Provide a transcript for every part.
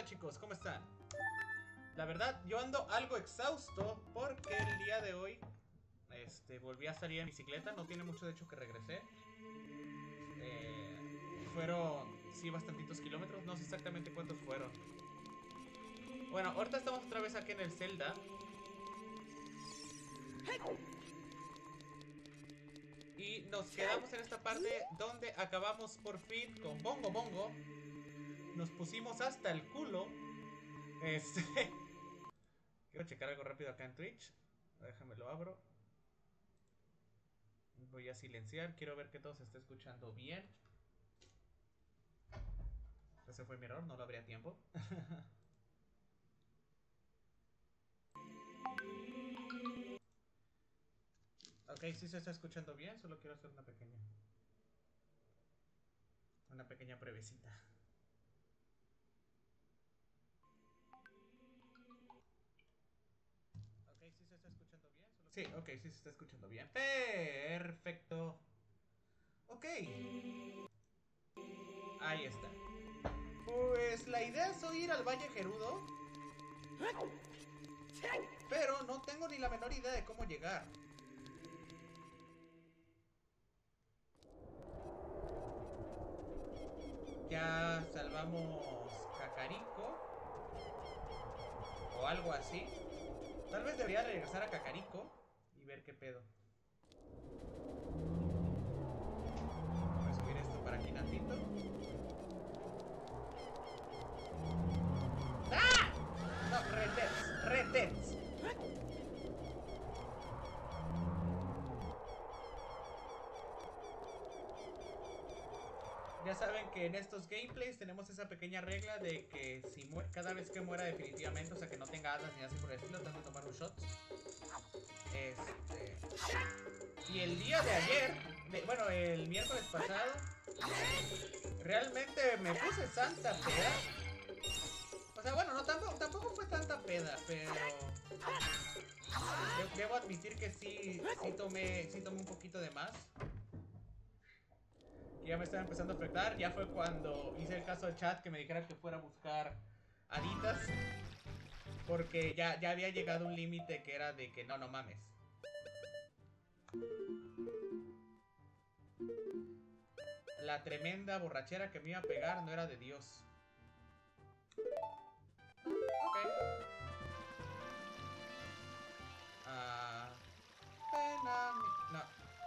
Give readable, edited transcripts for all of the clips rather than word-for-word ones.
chicos, ¿cómo están? La verdad, yo ando algo exhausto porque el día de hoy volví a salir en bicicleta. No tiene mucho de hecho que regresé. Fueron, sí, bastantitos kilómetros. No sé exactamente cuántos fueron. Bueno, ahorita estamos otra vez aquí en el Zelda. Y nos quedamos en esta parte donde acabamos por fin con Bongo Bongo. Nos pusimos hasta el culo. Quiero checar algo rápido acá en Twitch. Déjame lo abro. Voy a silenciar. Quiero ver que todo se esté escuchando bien. Ese fue mi error, no lo habría tiempo. Ok, sí se está escuchando bien. Solo quiero hacer una pequeña pruebecita. Ok, sí se está escuchando bien. Sí, ok, sí se está escuchando bien. Perfecto. Ok. Ahí está. Pues la idea es ir al Valle Gerudo, pero no tengo ni la menor idea de cómo llegar. Ya salvamos Kakariko o algo así. Tal vez debería regresar a Kakariko y ver qué pedo. Voy a subir esto para aquí tantito. ¡Ah! No, retens. Ya saben que en estos gameplays tenemos esa pequeña regla de que si cada vez que muera definitivamente, o sea que no tenga alas ni así por el estilo, tengo que tomar un shot. Y el día de ayer, bueno, el miércoles pasado, realmente me puse santa peda. O sea, bueno, no tampoco fue tanta peda, pero debo admitir que sí tomé un poquito de más. Que ya me estaba empezando a afectar. Ya fue cuando hice el caso de chat que me dijera que fuera a buscar haditas. Porque ya había llegado un límite que era de que no mames. La tremenda borrachera que me iba a pegar no era de Dios. Ok. Pena no.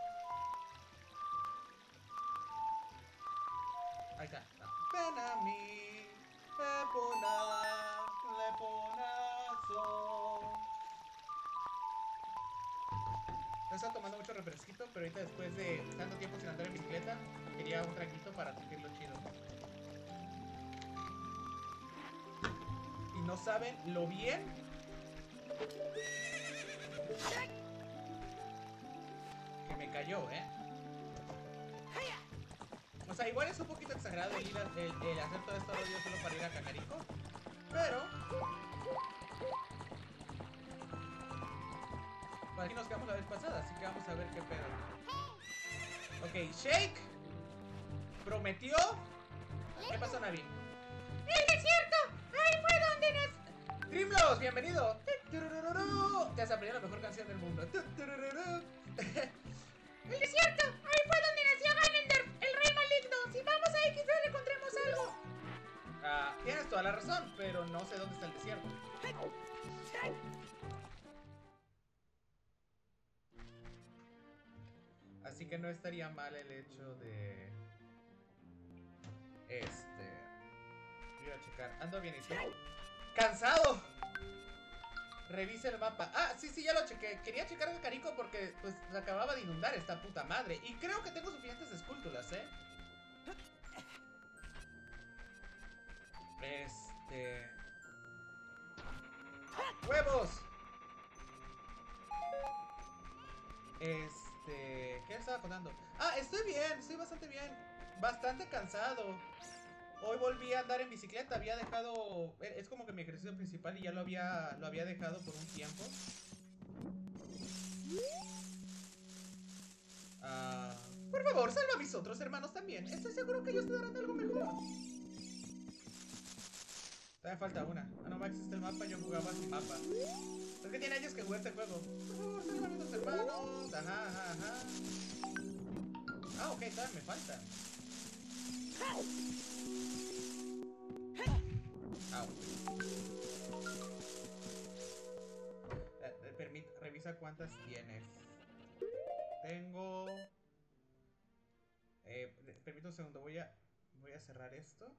Ahí está. No. Pena mi. Pepona. Leponazo. No estaba tomando mucho refresquito, pero ahorita después de tanto tiempo sin andar en bicicleta, quería un traguito para sentirlo chido. Y no saben lo bien que me cayó, O sea, igual es un poquito exagerado el hacer todo esto rollo solo para ir a Kakariko. Pero por aquí nos quedamos la vez pasada, así que vamos a ver qué pedo. Ok, Shake prometió. ¿Qué pasó, Navi? ¡El desierto! ¡Ahí fue donde nació! ¡Trimlos! ¡Bienvenido! Te has aprendido la mejor canción del mundo. ¡El desierto! ¡Ahí fue donde nació Ganondorf, el rey maligno! ¡Si vamos a XD le encontremos algo! Tienes toda la razón, pero no sé dónde está el desierto. Así que no estaría mal el hecho de... Voy a checar. Ando bien, ¿y tú? ¡Cansado! Revisa el mapa. Sí, ya lo chequé. Quería checar el Kakariko porque pues se acababa de inundar esta puta madre. Y creo que tengo suficientes esculturas, ¡Huevos! ¿Qué estaba contando? Estoy bien, estoy bastante bien. Bastante cansado. Hoy volví a andar en bicicleta. Había dejado... Es como que mi ejercicio principal y ya lo había dejado por un tiempo. Por favor, salva a mis otros hermanos también. Estoy seguro que ellos te darán algo mejor. Todavía falta una. Ah, no, Max, existe el mapa. Yo jugaba sin mapa. Es que tiene años que jugué este juego. Por favor, sálvame los hermanos. Ajá, ajá, ajá. Ah, ok, todavía me falta. Ah, revisa cuántas tienes. Tengo... permítame un segundo, voy a cerrar esto.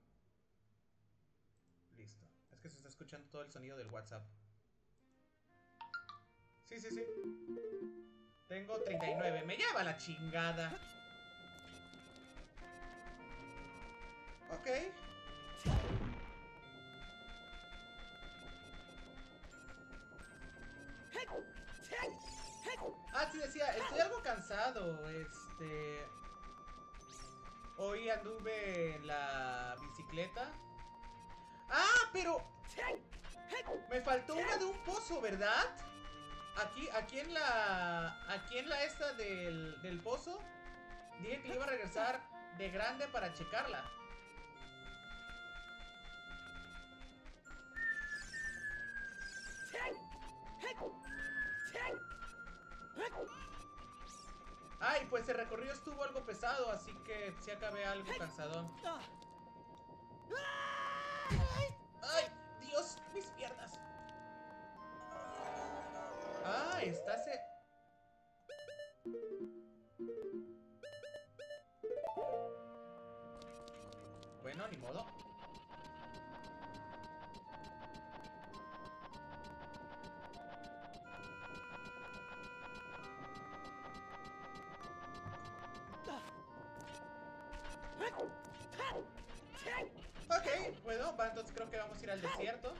Listo. Es que se está escuchando todo el sonido del WhatsApp. Sí, sí, sí. Tengo 39. Me lleva la chingada. Ok. Ah, sí, decía, estoy algo cansado. Hoy anduve en la bicicleta. Ah, pero me faltó una de un pozo, ¿verdad? Aquí en la esta del pozo. Dije que le iba a regresar de grande para checarla. Ay, pues el recorrido estuvo algo pesado, así que sí acabé algo cansadón. ¡Ay! ¡Dios! ¡Mis piernas! ¡Ah! Estás... Bueno, ni modo. Ok, bueno, entonces creo que vamos a ir al desierto.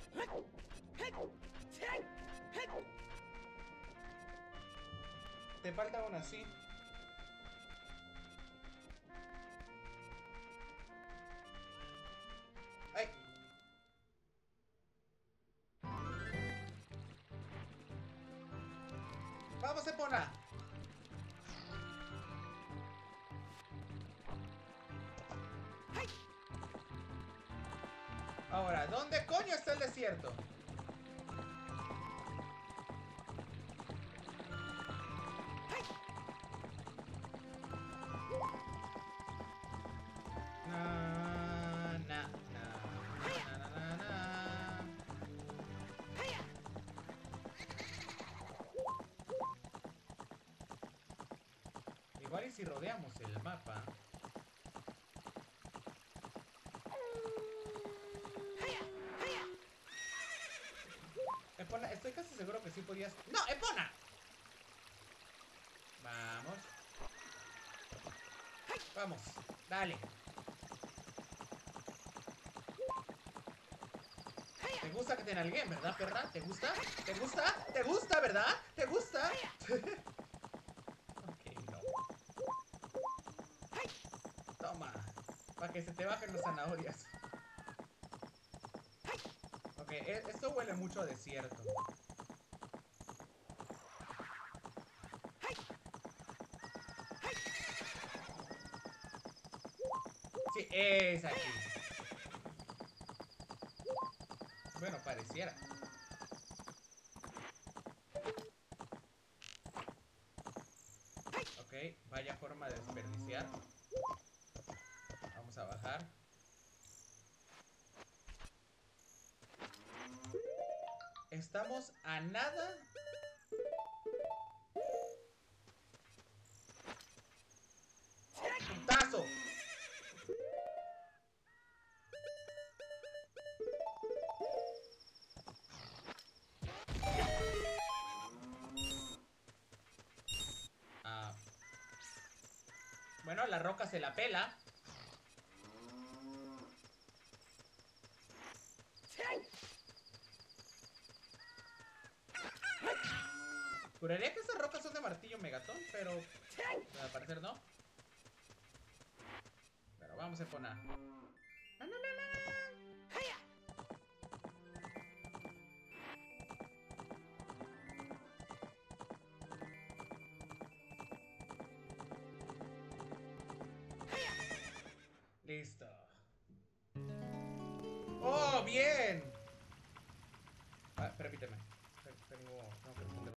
Te falta una, sí. ¡Ay! ¡Vamos, Epona! Ahora, ¿dónde coño está el desierto? Igual y si rodeamos el mapa. Epona, estoy casi seguro que sí podías... ¡No, Epona! Vamos. Vamos, dale. ¿Te gusta que te nalguen, verdad, perra? ¿Te gusta? ¿Te gusta? ¿Te gusta, verdad? ¿Te gusta? Ok, no. Toma. Para que se te bajen las zanahorias. Ok, esto huele mucho a desierto. Sí, es aquí. Bueno, pareciera. Ok, vaya forma de desperdiciar. Vamos a bajar. Estamos a nada. ¡Putazo! Bueno, la roca se la pela. Juraría que esas rocas son de martillo megatón, pero al parecer no. Pero vamos a poner. Listo. ¡Oh, bien! permíteme. Tengo que responder.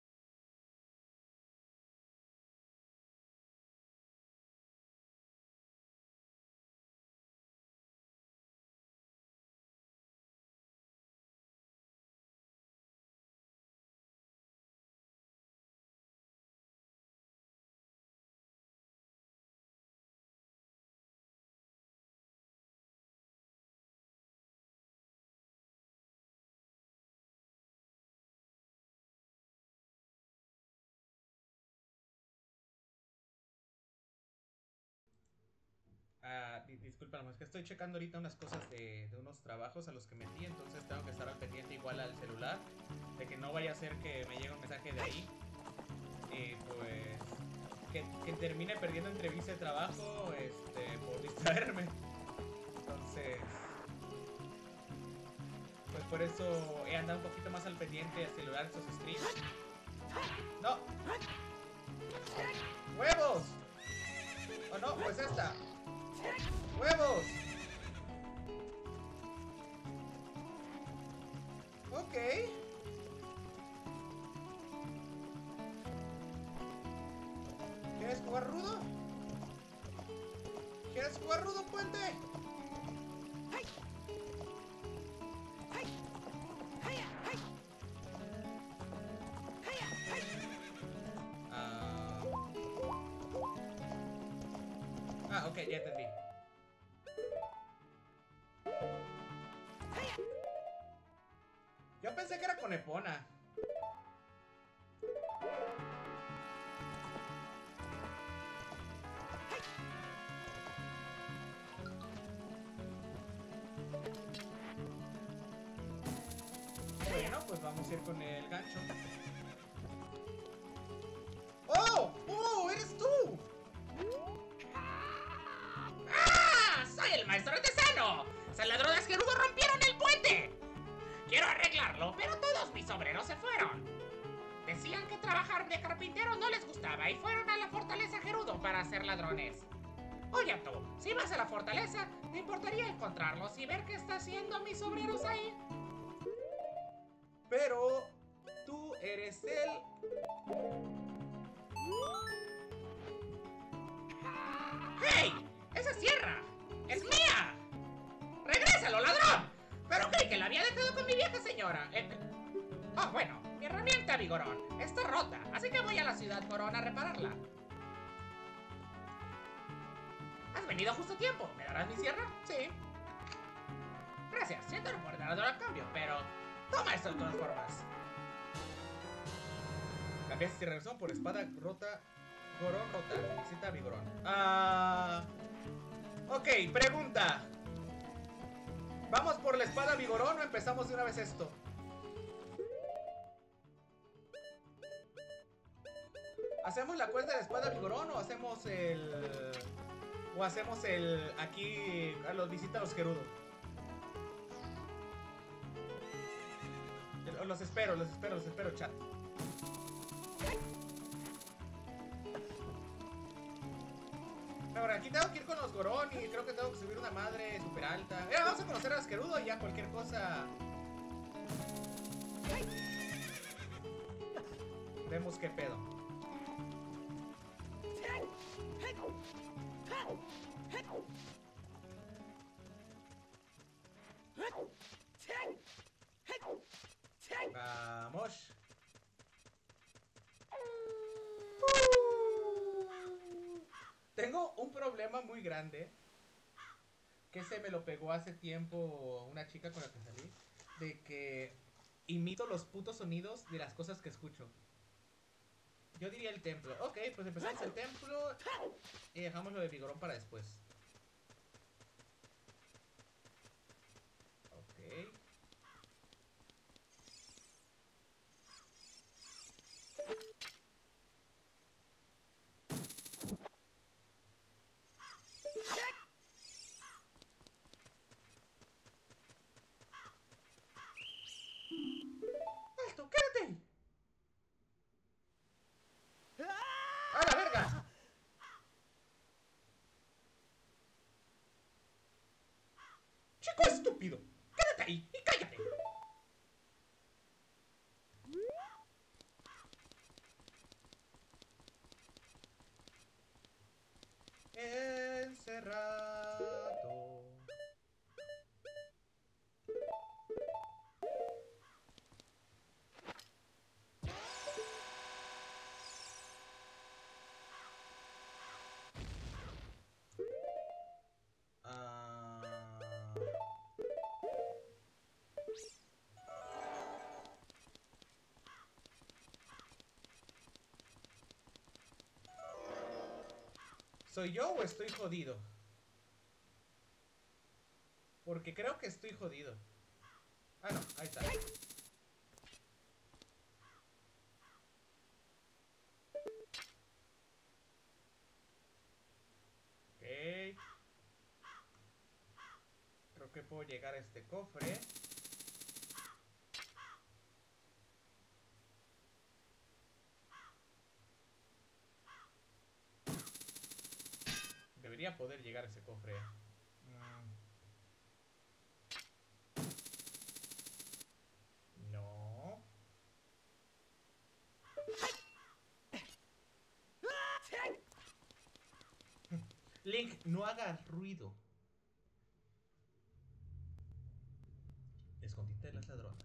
Disculpa, es que estoy checando ahorita unas cosas de unos trabajos a los que metí, entonces tengo que estar al pendiente igual al celular, de que no vaya a ser que me llegue un mensaje de ahí, pues que termine perdiendo entrevista de trabajo, por distraerme. Entonces, pues por eso he andado un poquito más al pendiente al celular estos streams. ¡No! ¡Huevos! ¿O no? Pues esta. ¡Huevos! Ok. ¿Quieres jugar rudo? ¿Quieres jugar rudo, puente? Ok, ya entendí. Yo pensé que era con Epona. Bueno, pues vamos a ir con el gancho. ¡Oh! ¡Oh! ¡Eres tú! ¡Ah! ¡Soy el maestro artesano! ¡Los ladrones Gerudo rompieron el puente! Quiero arreglarlo, pero todos mis obreros se fueron. Decían que trabajar de carpintero no les gustaba y fueron a la fortaleza Gerudo para ser ladrones. Oye tú, si vas a la fortaleza, me importaría encontrarlos y ver qué está haciendo mis obreros ahí. Pero tú eres el... ¡Hey! ¡Esa sierra! ¡Es mía! ¡Regrésalo, ladrón! Pero creí que la había dejado con mi vieja señora. Oh, bueno, mi herramienta Vigorón está rota, así que voy a la ciudad Corona a repararla. ¿Has venido justo a tiempo? ¿Me darás mi sierra? Sí. Gracias, siento no poder dar a cambio, pero... Toma esto de todas formas. Cambiaste y regresó por espada rota. Gorón rota. Necesita Vigorón. Ok, pregunta. ¿Vamos por la espada Vigorón o empezamos de una vez esto? ¿Hacemos la quest de la espada Vigorón o hacemos el... o hacemos el... aquí a los visita a los Gerudo? Los espero, chat. Ahora, aquí tengo que ir con los Gorón y creo que tengo que subir una madre super alta. Vamos a conocer a los Gerudo y ya cualquier cosa... vemos qué pedo. Vamos. Tengo un problema muy grande que se me lo pegó hace tiempo una chica con la que salí, de que imito los putos sonidos de las cosas que escucho. Yo diría el templo. Ok, pues empezamos el templo y dejamos lo de Vigorón para después. Ok. ¡Alto, quédate! ¡A la verga! ¡Chico estúpido! ¡Quédate ahí y cállate! ¿Soy yo o estoy jodido? Porque creo que estoy jodido. Ah, no, ahí está. Ok. Creo que puedo llegar a este cofre. Debería poder llegar a ese cofre. No. Link, no hagas ruido. Escondite de las ladronas.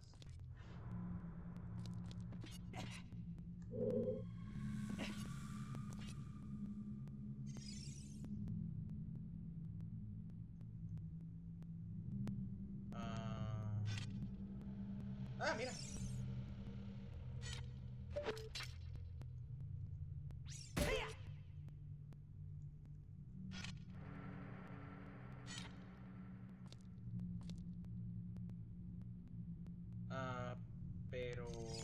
Ah, mira. Pero...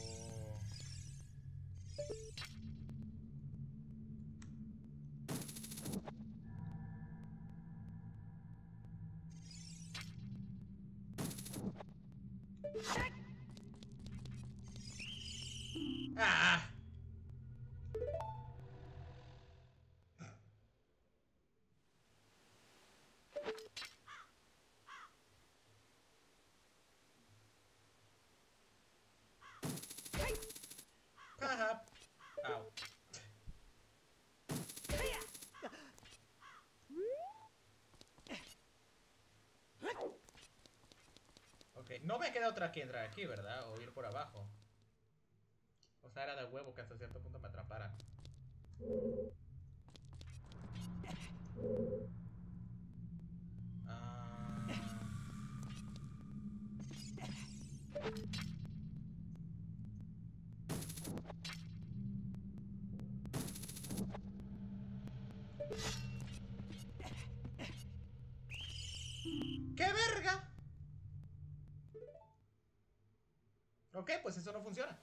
¡Ah! Jaja. Au. Ok, no me queda otra que entrar aquí, ¿verdad? O ir por abajo. O sea, era de huevo que hasta cierto punto me atraparan. ¡Qué verga! Ok, pues eso no funciona.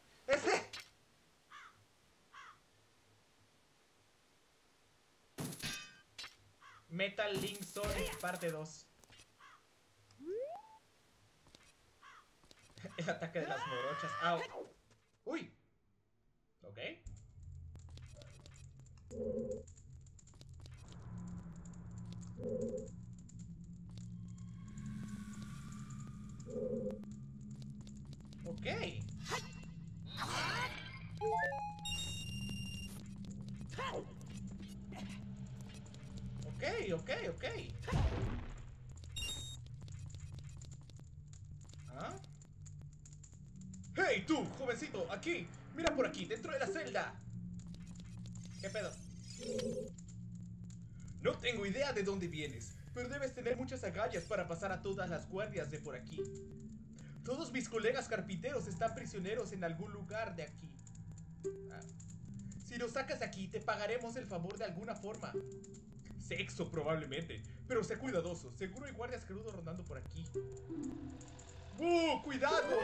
Metal Link Sonic parte 2. El ataque de las morochas. ¡Au! ¡Uy! Ok. Ok. Ok. ¿Ah? ¡Hey, tú, jovencito! ¡Aquí! ¡Mira por aquí, dentro de la celda! ¿Qué pedo? No tengo idea de dónde vienes, pero debes tener muchas agallas para pasar a todas las guardias de por aquí. Todos mis colegas carpinteros están prisioneros en algún lugar de aquí. Si los sacas de aquí, te pagaremos el favor de alguna forma. Sexo, probablemente. Pero sé cuidadoso. Seguro hay guardias crudos rondando por aquí. ¡Cuidado!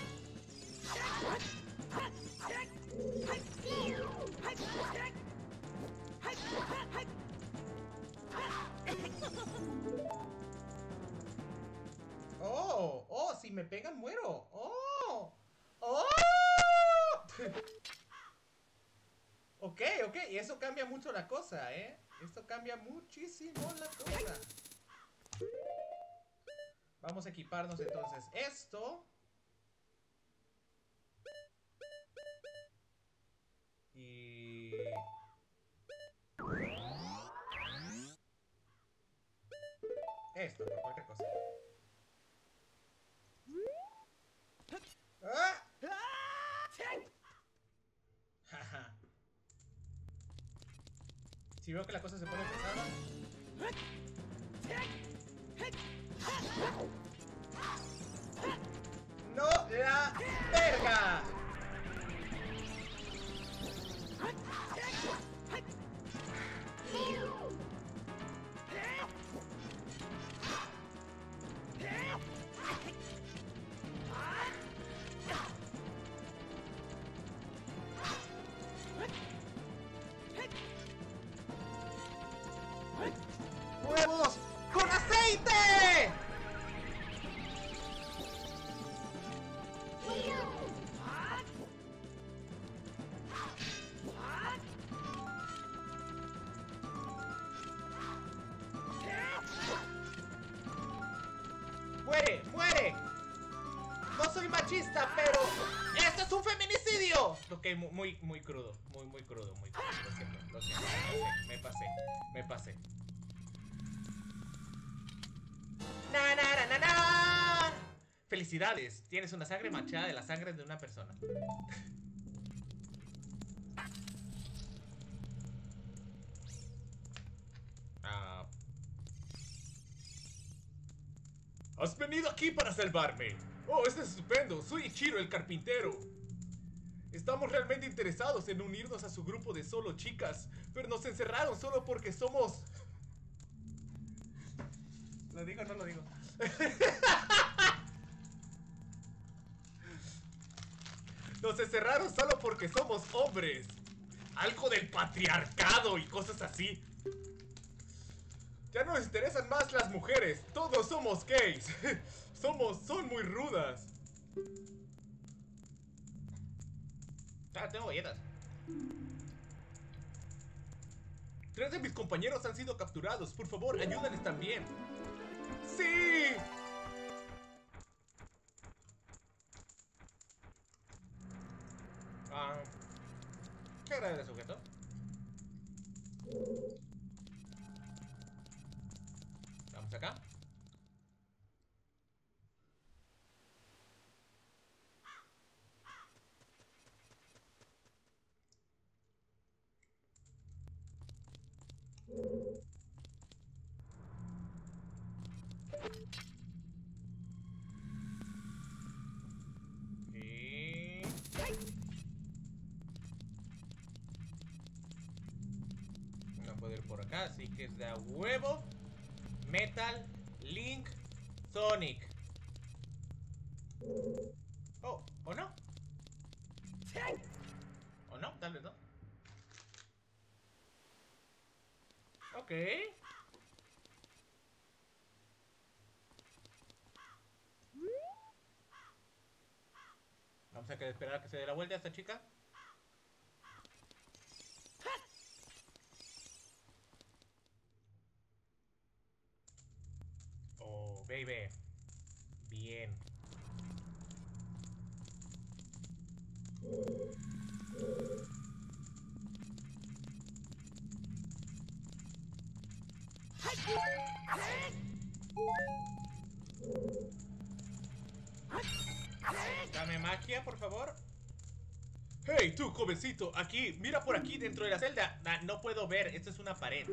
¡Oh! Si me pegan, muero. ¡Oh! Ok. Y eso cambia mucho la cosa, ¿eh? Esto cambia muchísimo la cosa. Vamos a equiparnos entonces esto. Y... esto, por cualquier cosa. ¡Ah! Jaja. Si veo que la cosa se pone pesada. ¡No la verga! no soy machista, pero esto es un feminicidio. Ok, muy crudo, muy crudo, muy crudo. Lo siento, me pasé. Na. Felicidades, tienes una sangre manchada de la sangre de una persona. Has venido aquí para salvarme. Oh, esto es estupendo. Soy Ichiro, el carpintero. Estamos realmente interesados en unirnos a su grupo de solo chicas, pero nos encerraron solo porque somos... ¿Lo digo o no lo digo? Nos encerraron solo porque somos hombres. Algo del patriarcado y cosas así. Ya no nos interesan más las mujeres. Todos somos gays. Son muy rudas. Tengo galletas. 3 de mis compañeros han sido capturados. Por favor, ayúdales también. ¡Sí! ¿Qué agrada el sujeto? Vamos acá. Y... no puedo ir por acá, así que es de a huevo. Metal, Link, Sonic. Oh, ¿o no? ¿O no? Tal vez no. Ok. Vamos a esperar a que se dé la vuelta a esta chica. Oh, baby. Bien. Dame magia, por favor. Hey, tú, jovencito, aquí, mira por aquí dentro de la celda. No puedo ver, esto es una pared.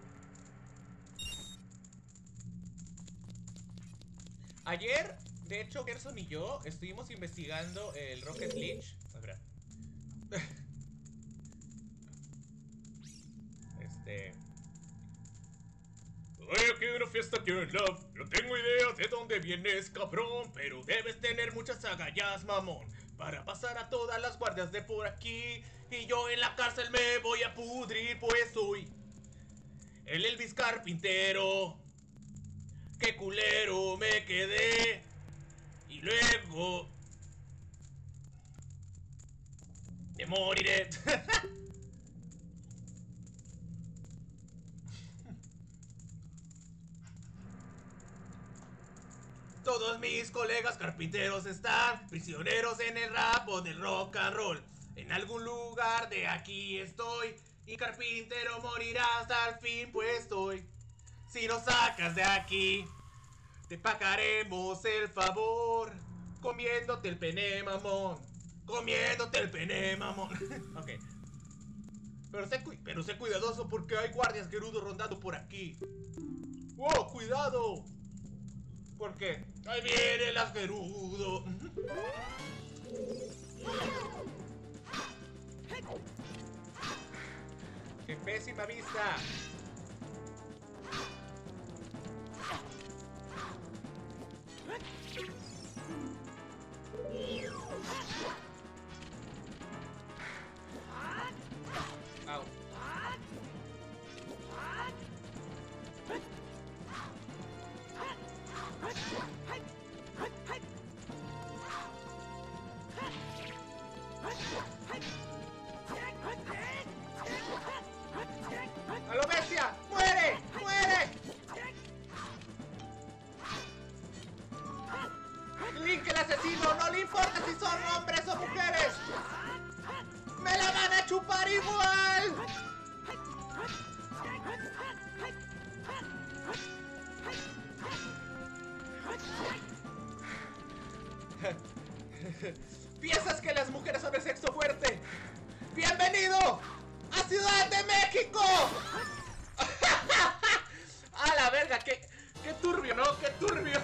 Ayer, de hecho, Gerson y yo estuvimos investigando el Rocket League. A ver. Oye, aquí una fiesta aquí en Love. No tengo idea de dónde vienes, cabrón, pero debes tener muchas agallas, mamón, para pasar a todas las guardias de por aquí. Y yo en la cárcel me voy a pudrir, pues soy el Elvis Carpintero. Qué culero me quedé. Y luego me moriré. Todos mis colegas carpinteros están prisioneros en el rap o del rock and roll. En algún lugar de aquí estoy, y carpintero morirás al fin, pues estoy. Si nos sacas de aquí, te pagaremos el favor, comiéndote el pene, mamón. Comiéndote el pene, mamón. Ok. Pero sé cuidadoso porque hay guardias gerudos rondando por aquí. ¡Wow! ¡Cuidado! Porque ahí viene el Gerudo. ¡Qué pésima vista! Au. ¡A lo bestia! ¿Piensas que las mujeres son de sexo fuerte? ¡Bienvenido a Ciudad de México! ¡A la verga! ¡Qué turbio, ¿no? ¡Qué turbio!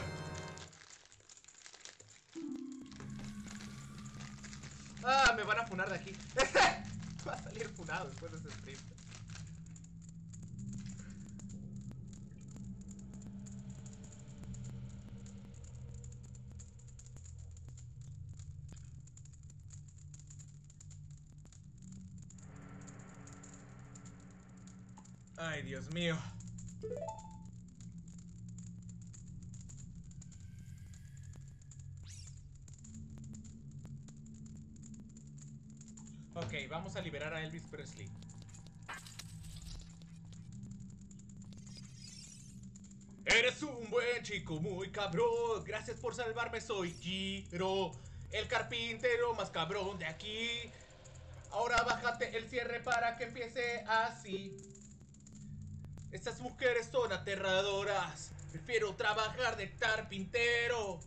Ah, me van a funar de aquí. Va a salir funado después de ese stream. Ay, Dios mío. Ok, vamos a liberar a Elvis Presley. Eres un buen chico, muy cabrón. Gracias por salvarme, soy Giro, el carpintero más cabrón de aquí. Ahora bájate el cierre para que empiece así. Estas mujeres son aterradoras. Prefiero trabajar de carpintero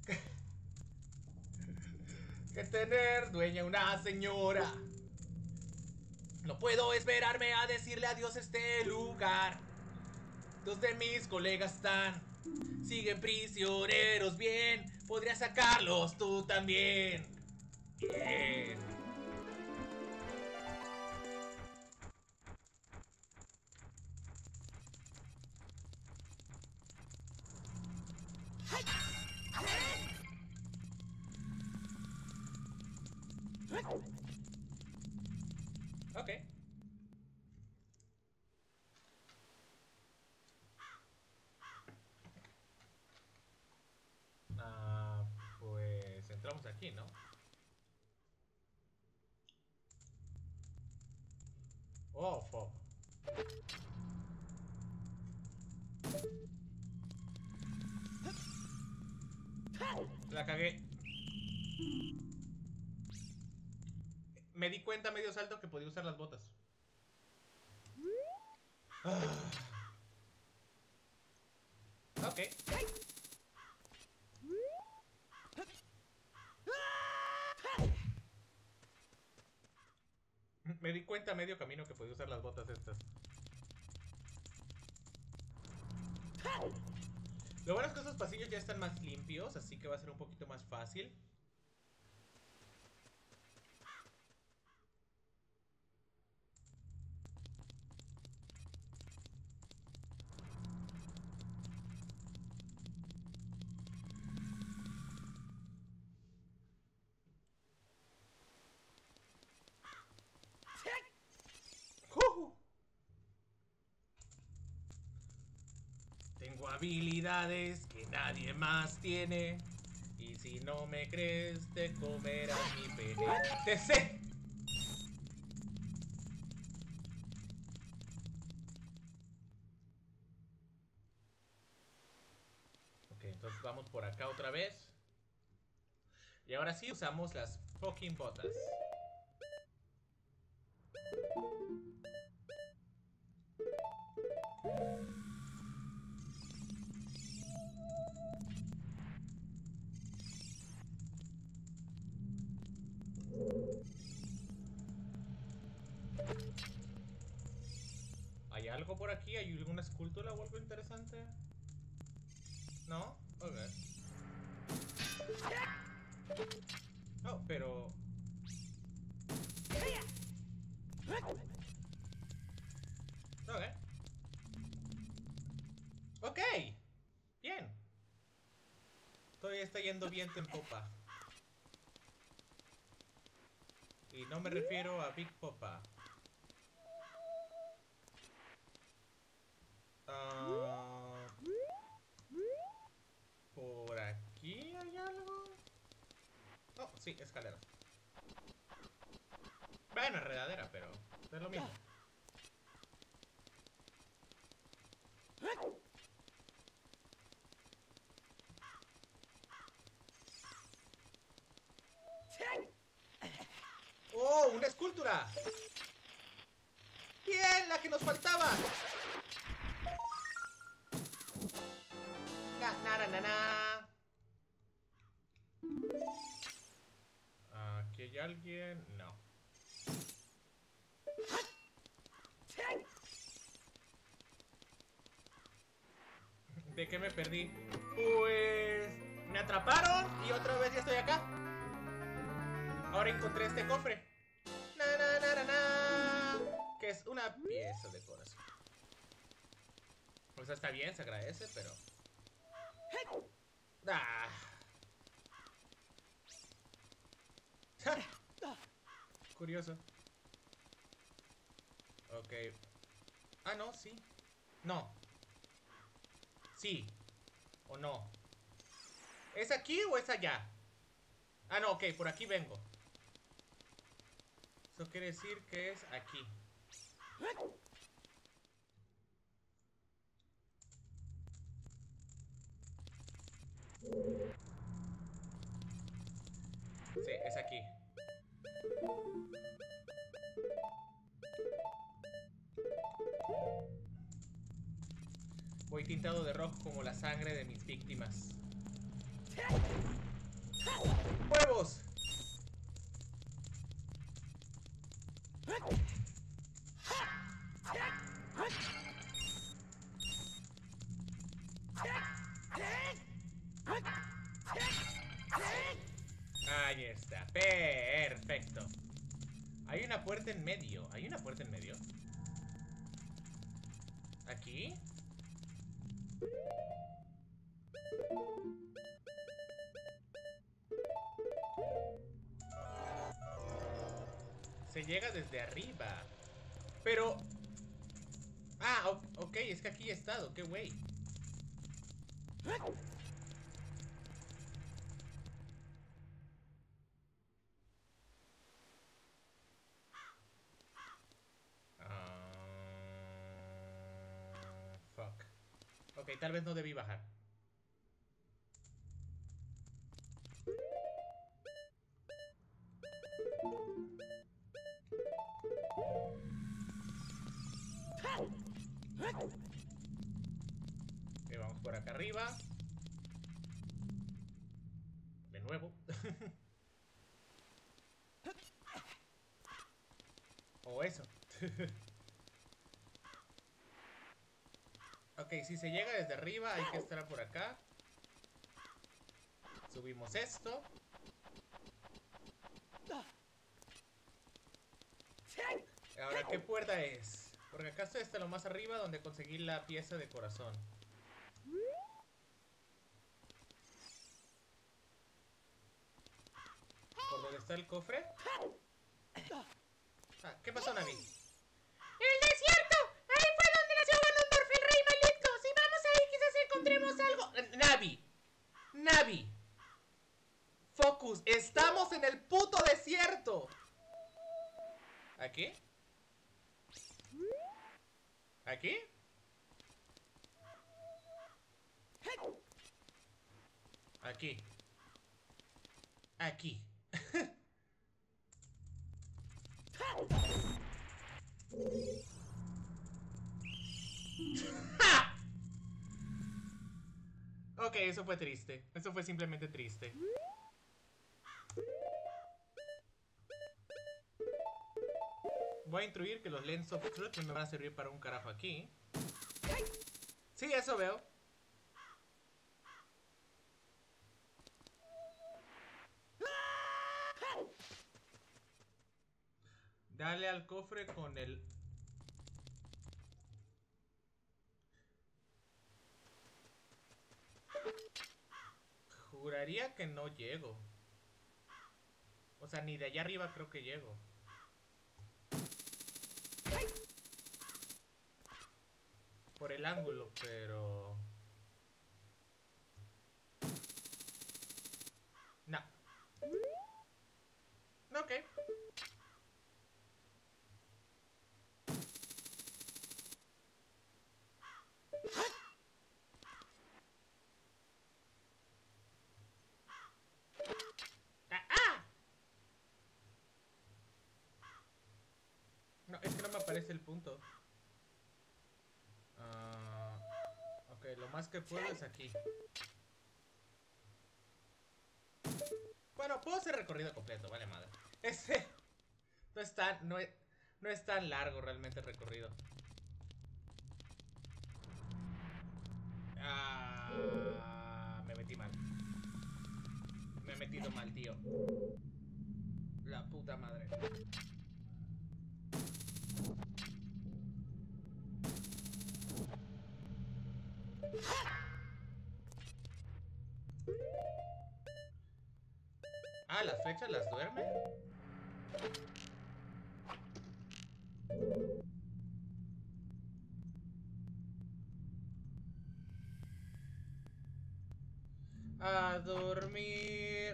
que tener dueña una señora. No puedo esperarme a decirle adiós a este lugar. Dos de mis colegas siguen prisioneros. Bien, podría sacarlos tú también. Bien. Ok. Pues entramos aquí, ¿no? Oh, fuck. La cagué. Me di cuenta medio salto que podía usar las botas. Ok. Me di cuenta medio camino que podía usar las botas estas. Lo bueno es que esos pasillos ya están más limpios, así que va a ser un poquito más fácil. Tengo habilidades que nadie más tiene. Y si no me crees, te comerás mi pene. ¡Te sé! Ok, entonces vamos por acá otra vez. Y ahora sí usamos las fucking botas. ¿Hay algo por aquí? ¿Hay alguna escultura o algo interesante? ¿No? Ok. Oh, pero... Ok. Ok. Bien. Todavía está yendo viento en popa. Y no me refiero a Big Popa. ¿Por aquí hay algo? Oh, sí, escaleras. Bueno, enredadera, pero es lo mismo. ¡Oh, una escultura! ¡Bien, la que nos faltaba! Na, na, na, na, na. Aquí hay alguien. No. ¿De qué me perdí? Pues... me atraparon y otra vez ya estoy acá. Ahora encontré este cofre. Na, na, na, na, na, que es una pieza de corazón. O sea, está bien, se agradece, pero... Ah. Curioso. Ok. Ah, no, sí. No. Sí. ¿O no? ¿Es aquí o es allá? Ah, no, ok, por aquí vengo. Eso quiere decir que es aquí. Sí, es aquí. Voy tintado de rojo como la sangre de mis víctimas. ¡Huevos! Ahí está, perfecto. Hay una puerta en medio. ¿Hay una puerta en medio? ¿Aquí? Se llega desde arriba. Pero... ah, ok, es que aquí he estado, qué güey. Fuck. Ok, tal vez no debí bajar. Ok, vamos por acá arriba. De nuevo. O eso. Ok, si se llega desde arriba hay que estar por acá. Subimos esto. Ahora, ¿qué puerta es? Porque acá está hasta lo más arriba donde conseguí la pieza de corazón. ¿Por dónde está el cofre? Ah, ¿qué pasó, Navi? ¡El desierto! Ahí fue donde nació Ganondorf, el rey Maledicto. Si vamos ahí, quizás encontremos algo. Navi. Navi. Focus. Estamos en el puto desierto. ¿Aquí? ¿Aquí? Aquí. Aquí. ¡Ja! Ok, eso fue triste. Eso fue simplemente triste. Voy a intuir que los Lens of Truth me van a servir para un carajo aquí. Sí, eso veo. Dale al cofre con el... Juraría que no llego. O sea, ni de allá arriba creo que llego. Por el ángulo, pero... no. Ok. ¡Ah! ¡Ah! No, es que no me aparece el punto. Ok, lo más que puedo es aquí. Bueno, puedo hacer recorrido completo, vale madre. Ese no es tan largo realmente el recorrido. Me metí mal. Me he metido mal, tío. La puta madre. Ah, las flechas las duerme. A dormir.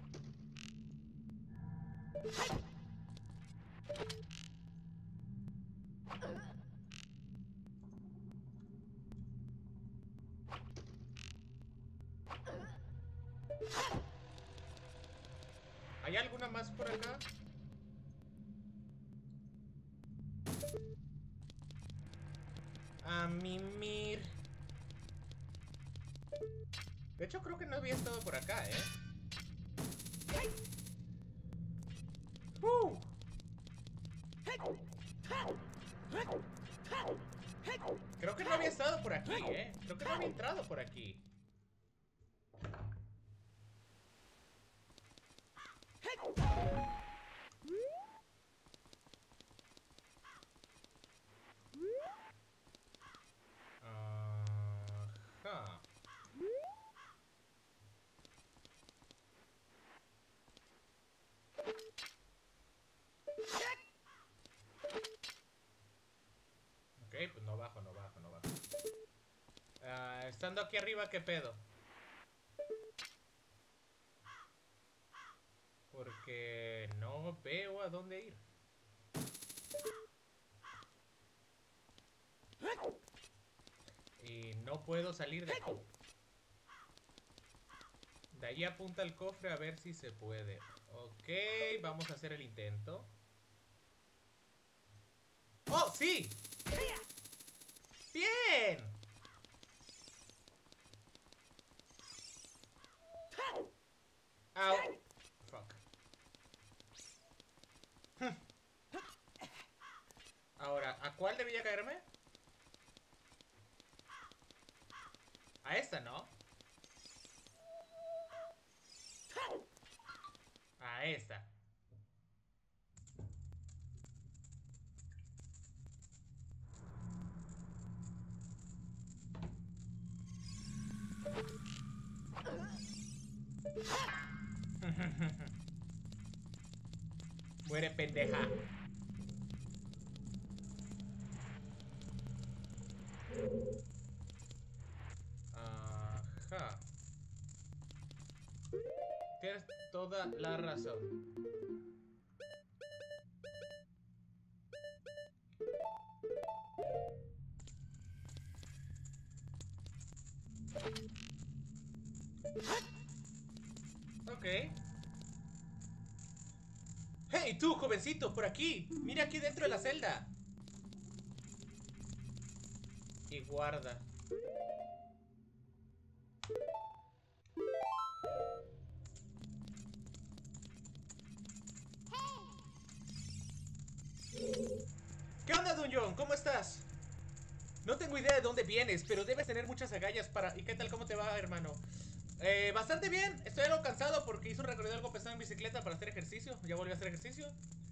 ¿Hay alguna más por acá? A mimir. De hecho, creo que no había estado por acá, ¿eh? Creo que no había estado por aquí, ¿eh? Creo que no había entrado por aquí. Ajá. Ok, pues no bajo, no bajo, no bajo. Estando aquí arriba, ¿qué pedo? Porque no veo a dónde ir. Y no puedo salir de aquí. De ahí apunta el cofre a ver si se puede. Ok, vamos a hacer el intento. ¡Oh, sí! ¡Bien! ¡Au! Fuck. Ahora, ¿a cuál debía caerme? A esta, ¿no? A esta. Muere, pendeja. Ajá. Tienes toda la razón. Ok. ¡Hey, tú, jovencito! ¡Por aquí! ¡Mira aquí dentro de la celda! Y guarda. ¿Qué onda, Dungeon? ¿Cómo estás? No tengo idea de dónde vienes, pero debes tener muchas agallas para... ¿Y qué tal? ¿Cómo te va, hermano? Bastante bien. Estoy algo cansado porque hice un recorrido algo pesado en bicicleta para hacer ejercicio. Ya volví a hacer ejercicio.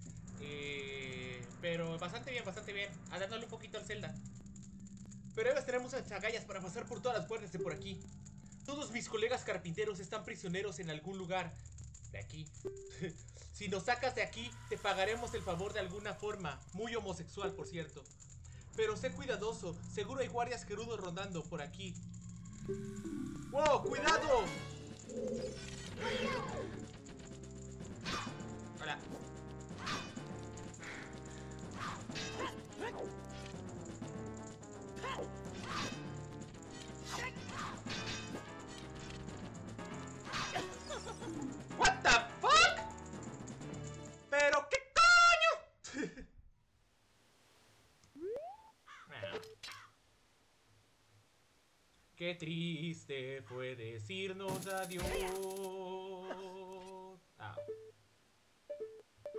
Pero bastante bien, bastante bien. Dándole un poquito al Zelda. Pero debes tener muchas agallas para pasar por todas las puertas de por aquí. Todos mis colegas carpinteros están prisioneros en algún lugar de aquí. Si nos sacas de aquí, te pagaremos el favor de alguna forma. Muy homosexual, por cierto. Pero sé cuidadoso. Seguro hay guardias gerudos rondando por aquí. ¡Wow! ¡Cuidado! Hola. What the fuck? Pero qué coño. Qué triste fue decirnos adiós. Ah.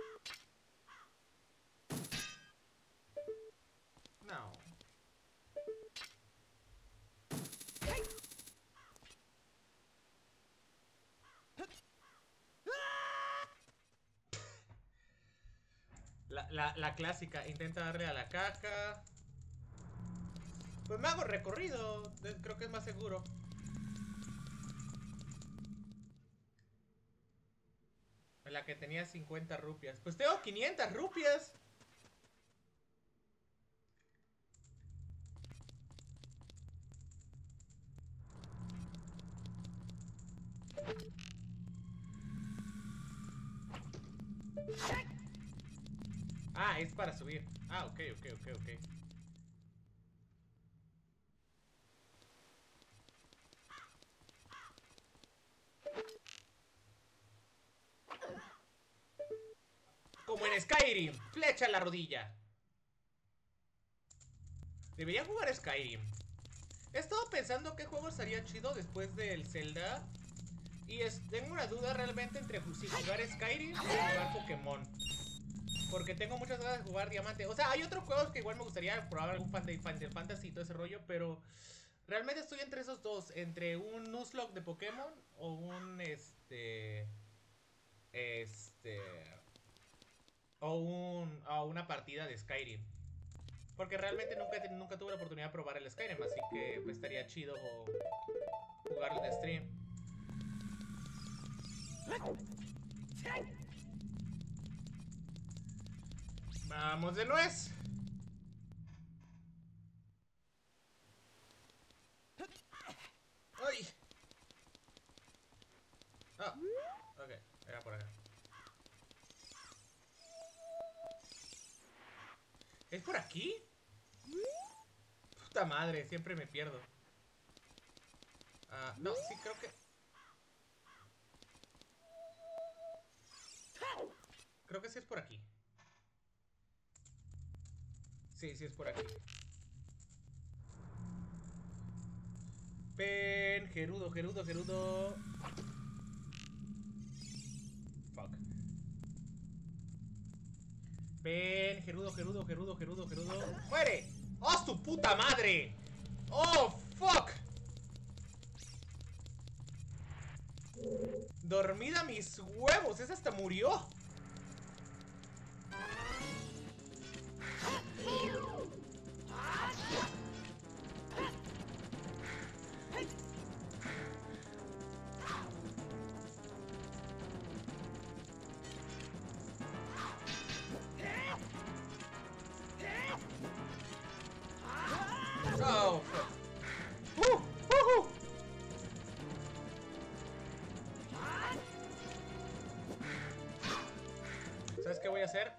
La clásica, intenta darle a la caja. Pues me hago recorrido, creo que es más seguro. En la que tenía 50 rupias. Pues tengo 500 rupias. Ah, es para subir. Ah, ok. Como en Skyrim, flecha en la rodilla. Debería jugar Skyrim. He estado pensando qué juego estaría chido después del Zelda. Y tengo una duda realmente entre si jugar Skyrim o jugar Pokémon. Porque tengo muchas ganas de jugar Diamante. O sea, hay otros juegos que igual me gustaría probar, algún fan de Final Fantasy y todo ese rollo. Pero realmente estoy entre esos dos. Entre un Nuzlocke de Pokémon o un o una partida de Skyrim. Porque realmente nunca tuve la oportunidad de probar el Skyrim. Así que pues, estaría chido jugarlo en stream. Vamos de nuez. ¡Ay! Ah, ok, era por acá. ¿Es por aquí? Puta madre, siempre me pierdo. Ah, no, sí, creo que... Creo que sí es por aquí. Sí es por aquí. Ven, Gerudo. Fuck. Ven, Gerudo. ¡Muere! ¡Oh, su puta madre! ¡Oh, fuck! Dormida mis huevos, esa hasta murió. Oh, fuck. ¿Sabes qué voy a hacer?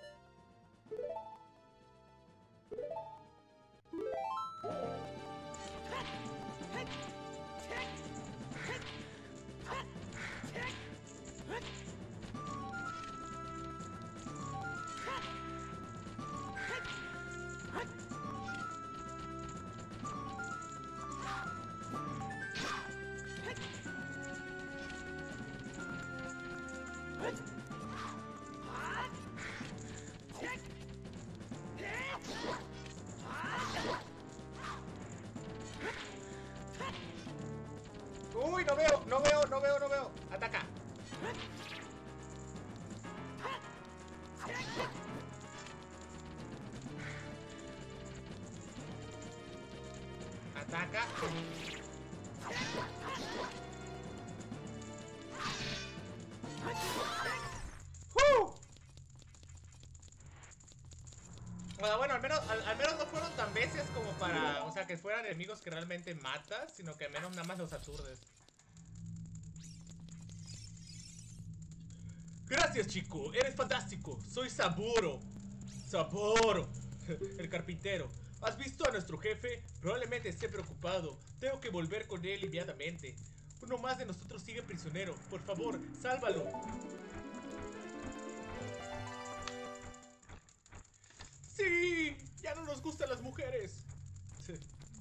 Uy, no veo. Ataca. Ataca. Bueno, al menos no fueron tan veces como para... O sea, que fueran enemigos que realmente matas, sino que al menos nada más los aturdes. Gracias, chico. Eres fantástico. Soy Saburo, el carpintero. ¿Has visto a nuestro jefe? Probablemente esté preocupado. Tengo que volver con él inmediatamente. Uno más de nosotros sigue prisionero. Por favor, sálvalo. ¡Sí! ¡Ya no nos gustan las mujeres! Sí.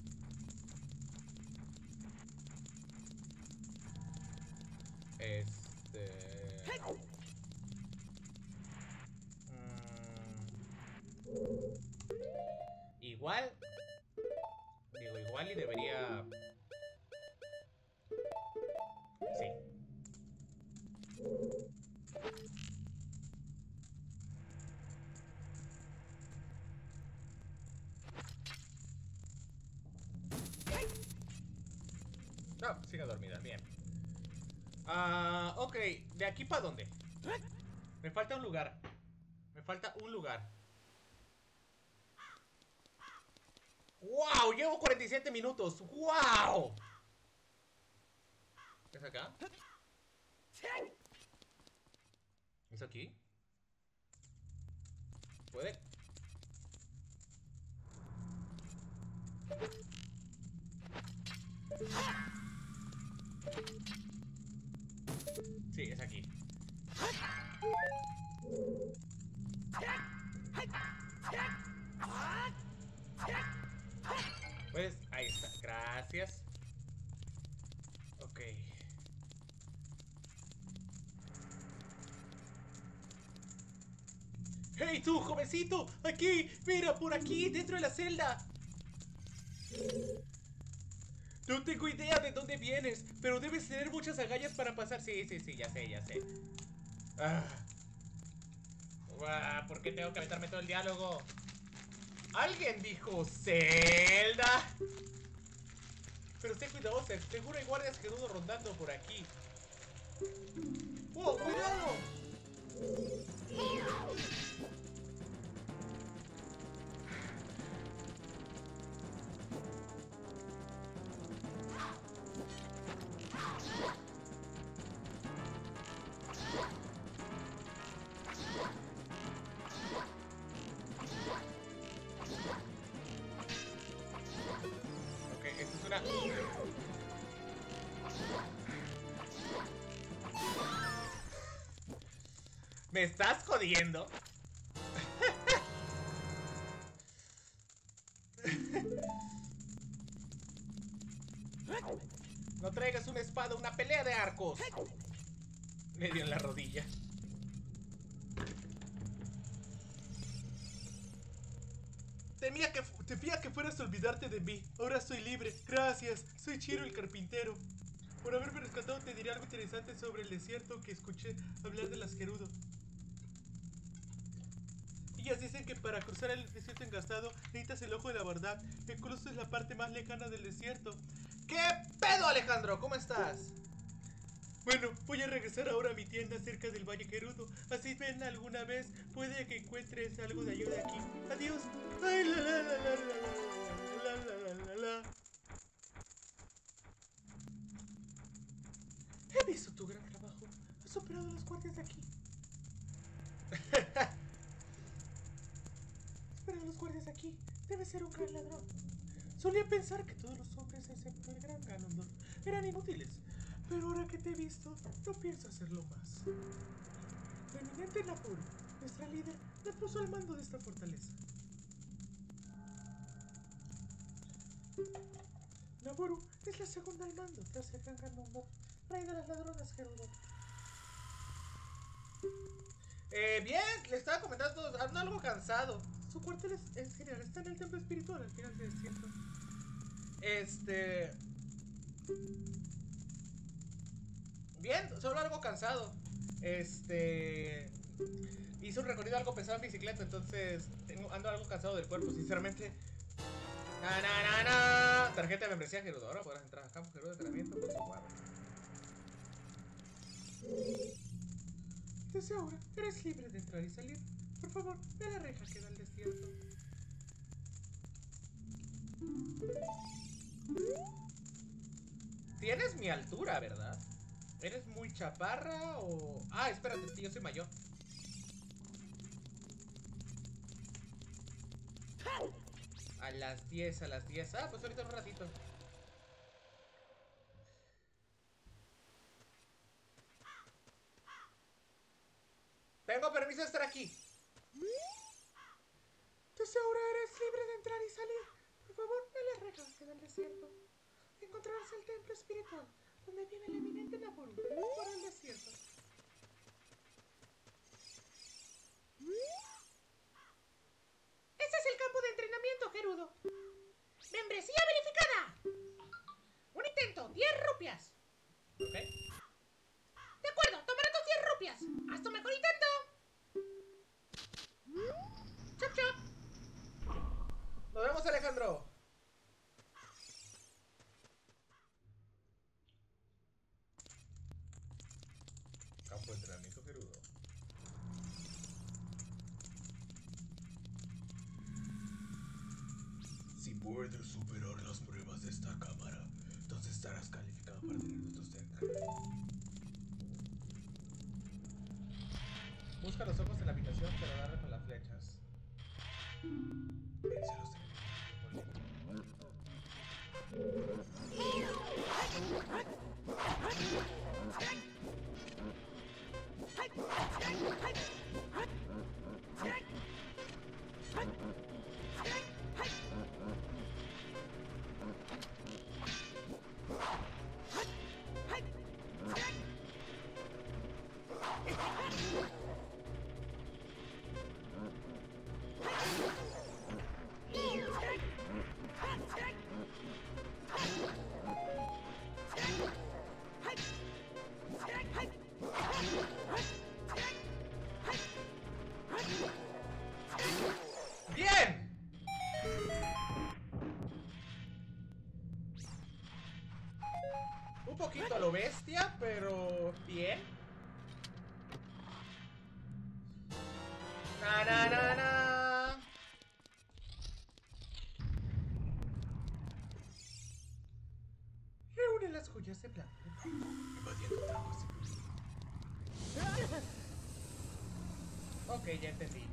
Igual. Digo, igual y debería... Sí. sigue dormida, bien. Ok, ¿de aquí para dónde? Me falta un lugar. Me falta un lugar. ¡Wow! Llevo 47 minutos. ¡Wow! ¿Es acá? ¿Es aquí? ¿Puede? Sí, es aquí. Pues, ahí está. Gracias. Ok. ¡Hey tú, jovencito! ¡Aquí! ¡Mira, por aquí, dentro de la celda! No tengo idea de dónde vienes, pero debes tener muchas agallas para pasar. Sí, sí, sí, ya sé, ya sé. ¿Por qué tengo que aventarme todo el diálogo? ¿Alguien dijo celda? Pero ten cuidado, seguro hay guardias gerudos rondando por aquí. ¡Oh, cuidado! Ok, esto es una... ¿Me estás jodiendo? No traigas una espada, una pelea de arcos. Me dio en la rodilla. Temía que fueras a olvidarte de mí. Ahora soy libre. Gracias. Soy Chiro el carpintero. Por haberme rescatado te diré algo interesante sobre el desierto que escuché hablar de las Gerudo. Ellas dicen que para cruzar el desierto engastado necesitas el ojo de la verdad. Incluso es la parte más lejana del desierto. ¿Qué pedo, Alejandro? ¿Cómo estás? Bueno, voy a regresar ahora a mi tienda cerca del Valle Gerudo. Así ven alguna vez, puede que encuentres algo de ayuda aquí. Adiós. Ay, la la la la la la la la la. He visto tu gran trabajo. Has superado a los guardias de aquí. Superado a los guardias de aquí. Debe ser un gran ladrón. Solía pensar que todos los hombres, excepto el gran Ganondorf, eran inútiles. Pero ahora que te he visto, no pienso hacerlo más. La eminente Nabooru, nuestra líder, me puso al mando de esta fortaleza. Nabooru es la segunda al mando tras el gran Ganondorf, rey de las ladronas Gerudo. Bien, le estaba comentando, ando algo cansado. Su cuartel es genial, está en el templo espiritual al final del desierto. Bien, solo algo cansado. Hice un recorrido algo pesado en bicicleta, entonces ando algo cansado del cuerpo, sinceramente. Tarjeta de membresía Gerudo. Ahora podrás entrar a campo Gerudo de entrenamiento con su guarda. Desde ahora, eres libre de entrar y salir. Por favor, ve a la reja que da al desierto. Tienes mi altura, ¿verdad? ¿Eres muy chaparra o...? Ah, espérate, es que yo soy mayor. A las 10, a las 10. Ah, pues ahorita un ratito. Tengo permiso de estar aquí. Desde ahora eres libre de entrar y salir. Por favor, ve a la reja que da al desierto. Encontrarás el templo espiritual, donde vive el eminente Nabooru, por el desierto. Este es el campo de entrenamiento, Gerudo. ¡Membresía verificada! Un intento, 10 rupias. Ok. De acuerdo, tomaré tus 10 rupias. Haz tu mejor intento. Chop, chop. Nos vemos, Alejandro. puedes superar las pruebas de esta cámara, entonces estarás calificado para tener nuestros tecnologías. Busca los ojos en la habitación, pero agarra con las flechas. Vence a los ¡bien! Un poquito a lo bestia, pero bien. Na, na, na, na. Reúne las joyas de blanco. Evadiendo trampas. Ok, ya entendí.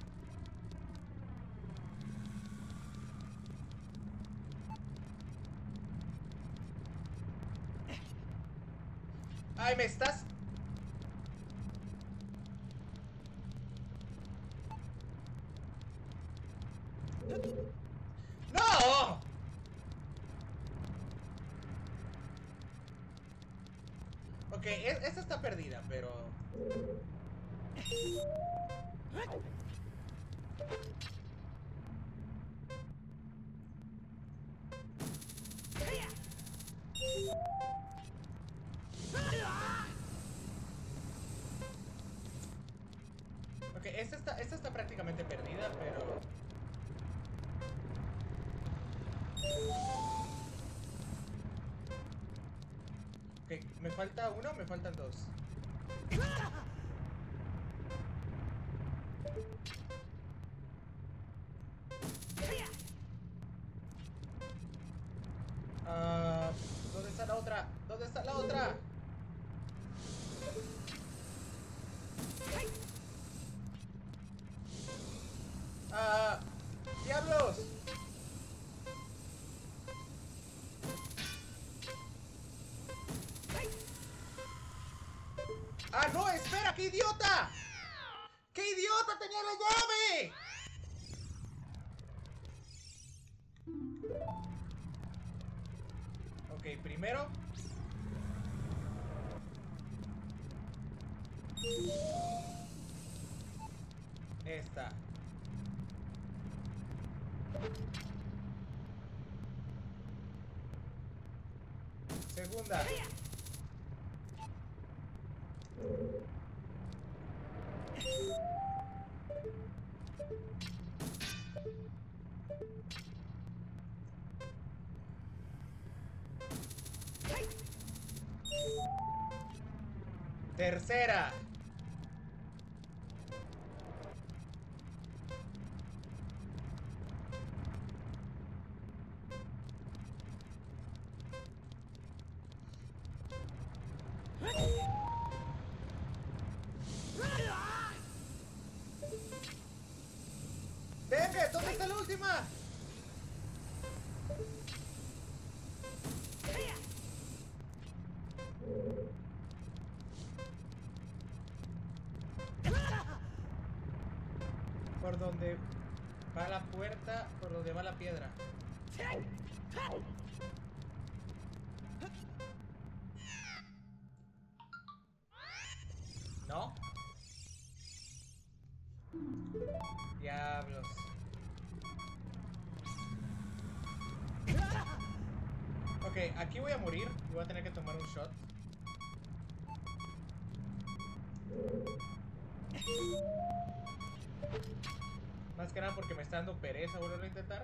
Ay, me estás... ¡No! Ok, esta está perdida, pero... Ok, esta está prácticamente perdida, pero... Ok, me falta uno, me faltan dos. ¿Dónde está la otra? ¿Dónde está la otra? ¡Diablos! ¡Ah, no! ¡Espera! ¡Qué idiota! ¡Qué idiota! ¡Tenía la llave! Ok, primero. Esta. Segunda. Tercera. ¡Venga! ¿Dónde está la última? Por donde va la puerta, por donde va la piedra. ¿No? Diablos. Ok, aquí voy a morir y voy a tener que tomar un shot. Más que nada porque me está dando pereza volverlo a intentar.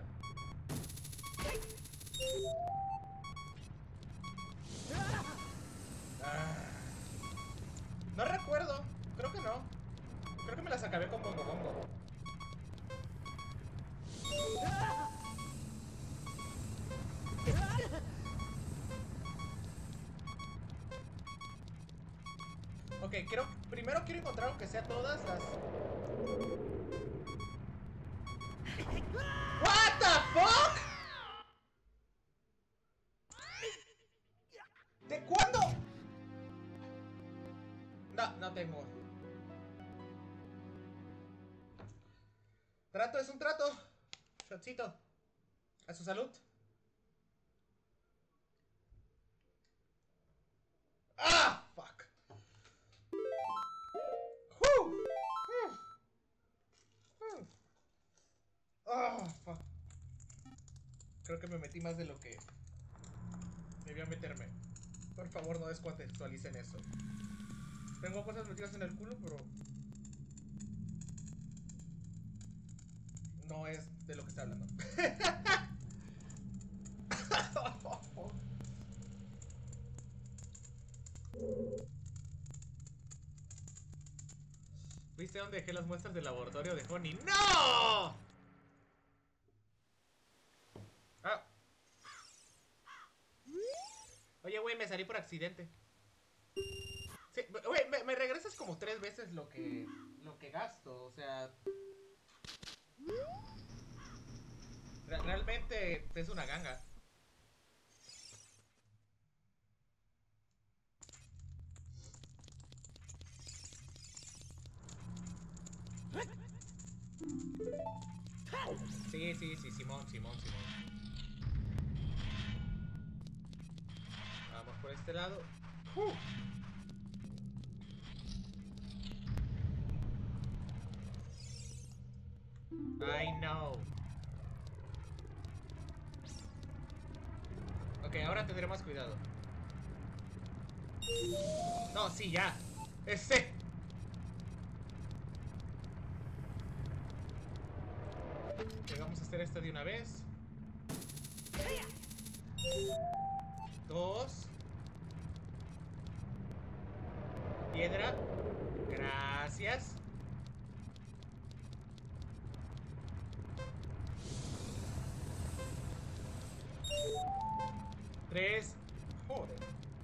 No recuerdo. Creo que no. Creo que me las acabé con Bongo Bongo. creo que primero quiero encontrar aunque sea todas las... What the fuck? ¿De cuándo? No tengo. Trato es un trato. Shotcito. A su salud. ¡Ah! Fuck. Oh, fuck. Creo que me metí más de lo que debía meterme. Por favor, no descontextualicen eso. Tengo cosas metidas en el culo, pero no es de lo que está hablando. ¿Viste dónde dejé las muestras del laboratorio de Honey? ¡No! Ah. Oye, güey, me salí por accidente. Sí, güey, me regresas como 3 veces lo que gasto, o sea... Realmente es una ganga. Sí, Simón. Vamos por este lado. I know. Ok, ahora tendré más cuidado. No, sí, ya. ¡Ese! Ok, vamos a hacer esto de una vez. 2. Piedra. Gracias. Tres. Joder.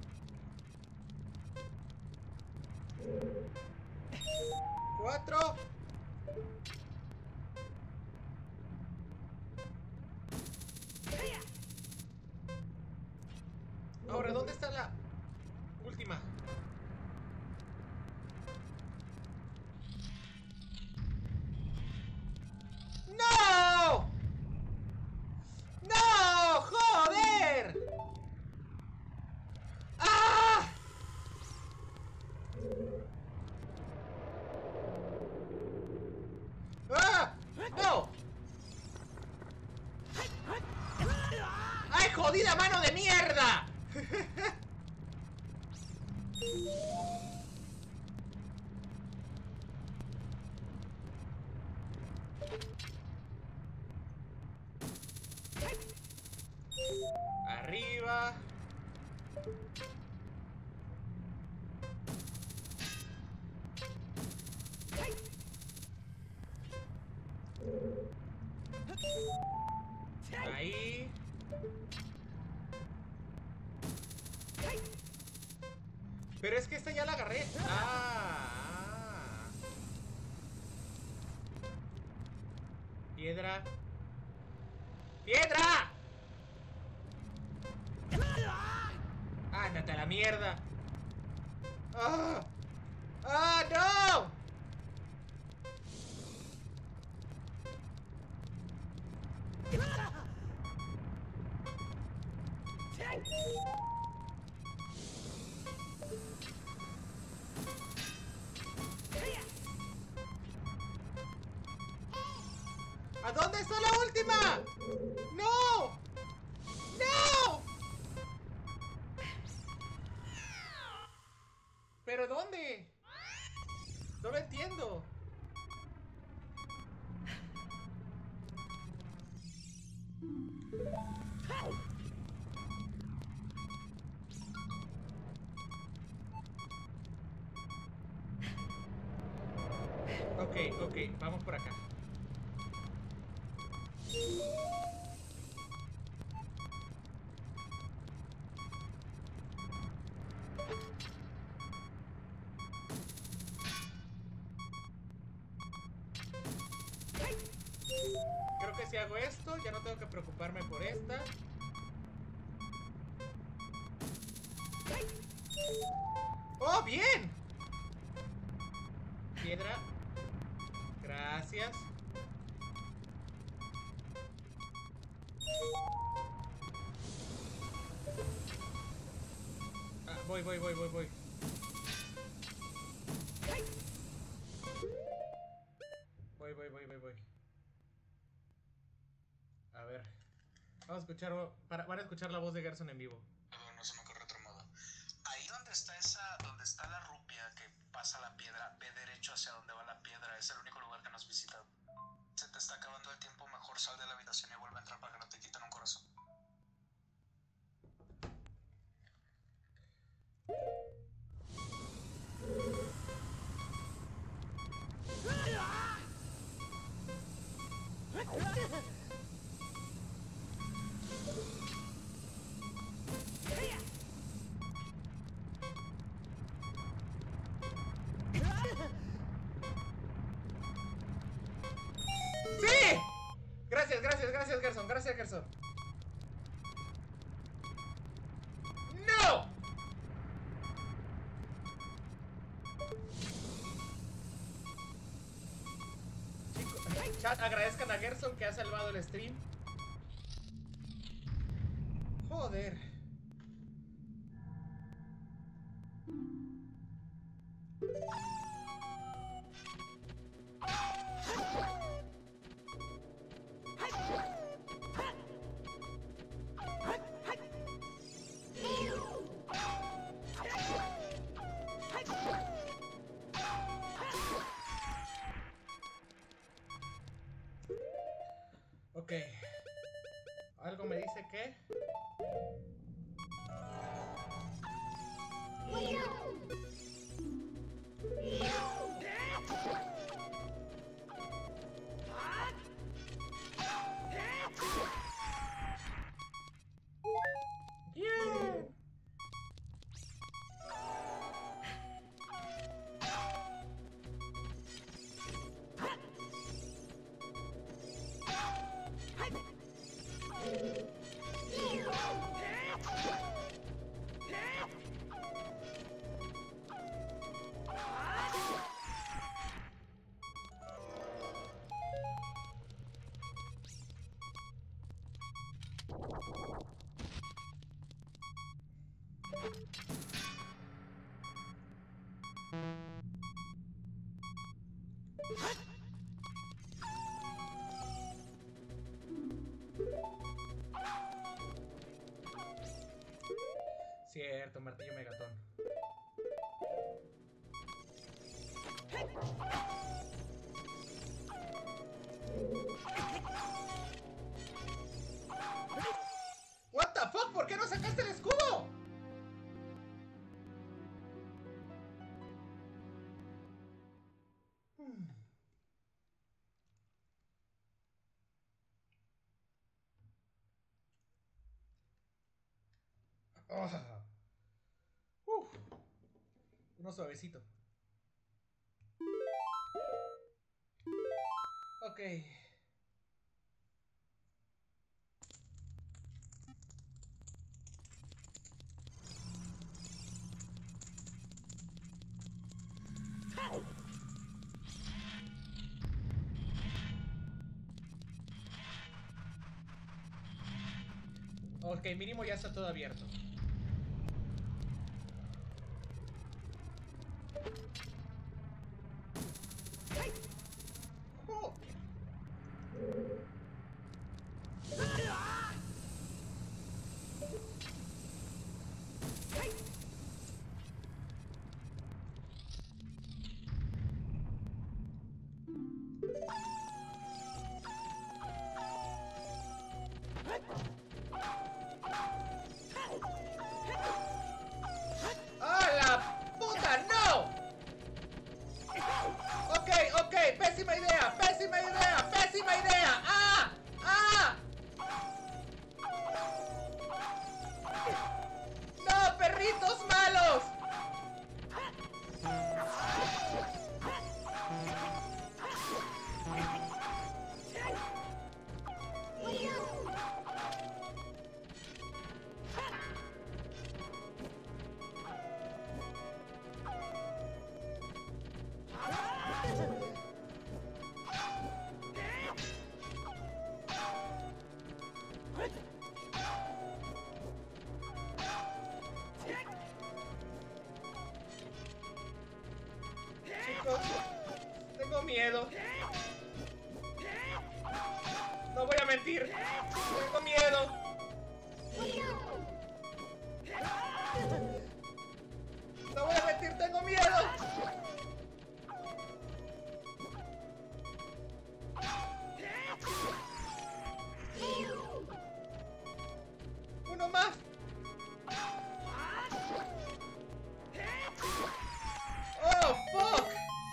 4. Ahora, ¿dónde está la última? ¡No! ¡No! ¡Joder! ¡Ah! ¡Ah! ¡No! ¡Ay, jodida mano de mierda! Arriba. Ahí. Pero es que esta ya la agarré. Piedra. ¡Piedra! ¡Ándate a la mierda! ¡Ah! ¡Ah, no! ¿A dónde está la última? ¡No! ¡No! ¿Pero dónde? No lo entiendo. Ok, vamos por acá. creo que si hago esto, ya no tengo que preocuparme por esta. ¡Oh, bien! Piedra. Gracias. Ah, voy. Voy. A ver. Vamos a escuchar. Van a escuchar la voz de Gerson en vivo. No se me ocurre otro modo. Ahí donde está la rupia que pasa la piedra, ve derecho hacia donde va la piedra. Es el único lugar que no has visitado. Se te está acabando el tiempo, mejor sal de la habitación y vuelve a entrar para que no te quiten un corazón. ¡Sí! Gracias, Gerson. Gracias, Gerson. ¡No! Chicos, chat, agradezcan a Gerson que ha salvado el stream. Joder. Ok. Algo me dice que... ¡Bien! Cierto, martillo megatón. What the fuck, ¿por qué no sacaste el escudo? Uno suavecito. Ok. Ok, mínimo ya está todo abierto. Oh. chicos. Tengo miedo. No voy a mentir. Tengo miedo. No voy a mentir, tengo miedo. Uno más. Oh, fuck.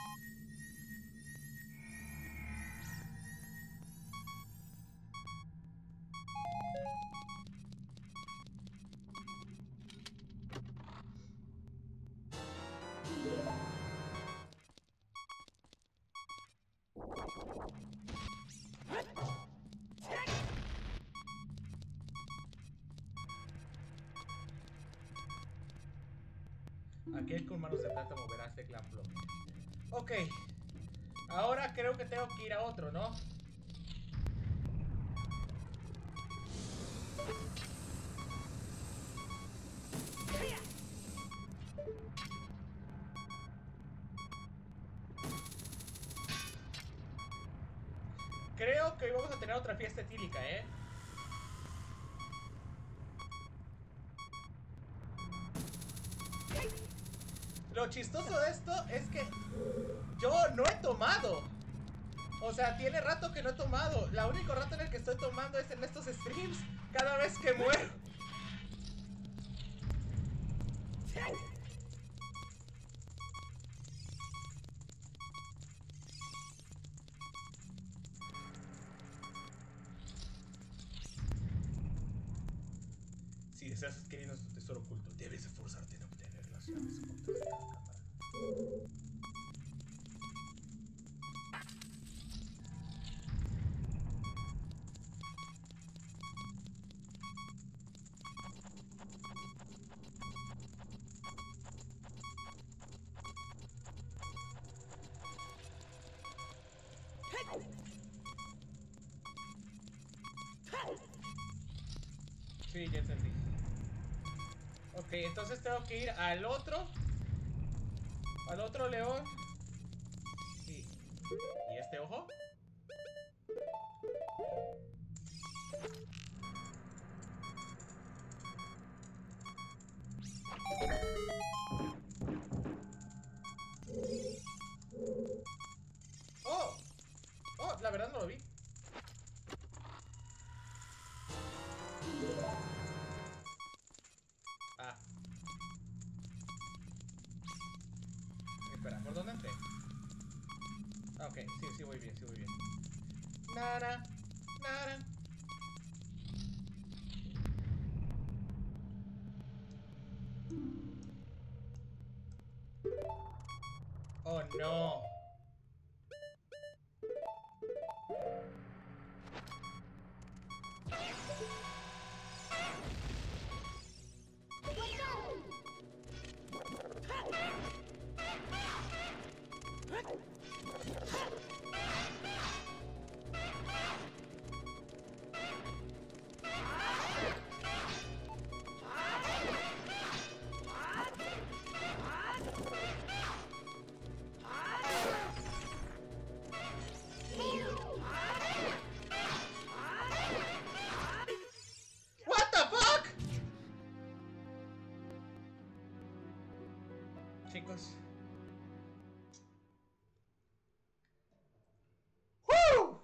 Aquel con manos de plata moverá este clan flow. Ok. Ahora creo que tengo que ir a otro, ¿no? Creo que hoy vamos a tener otra fiesta etílica, ¿eh? Lo chistoso de esto es que yo no he tomado. O sea, tiene rato que no he tomado. La único rato en el que estoy tomando es en estos streams. Cada vez que muero. Si deseas adquirir nuestro tesoro oculto, debes esforzarte en obtener las llaves ocultas de cada cámara. Sí, ya entendí. Ok, entonces tengo que ir al otro león. ¿Y este ojo? Oh, la verdad no lo vi. Espera, ¿por dónde entré? Ok, sí voy bien, Nara. Oh no. Chicos. ¡Woo!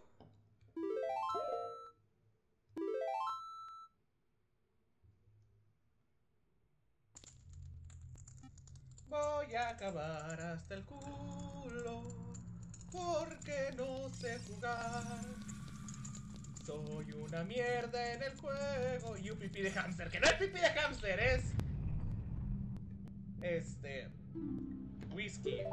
Voy a acabar hasta el culo porque no sé jugar. Soy una mierda en el juego. Y un pipí de hámster, que no es pipí de hámster, es whisky.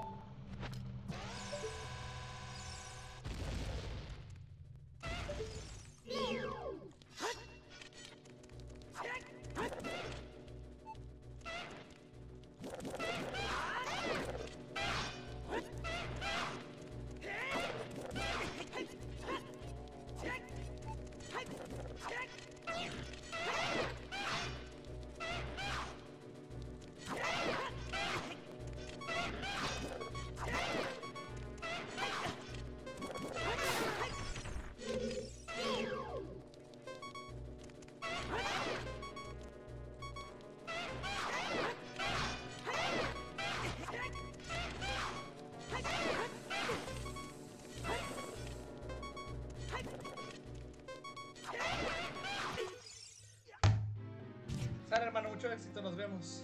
mucho éxito, nos vemos.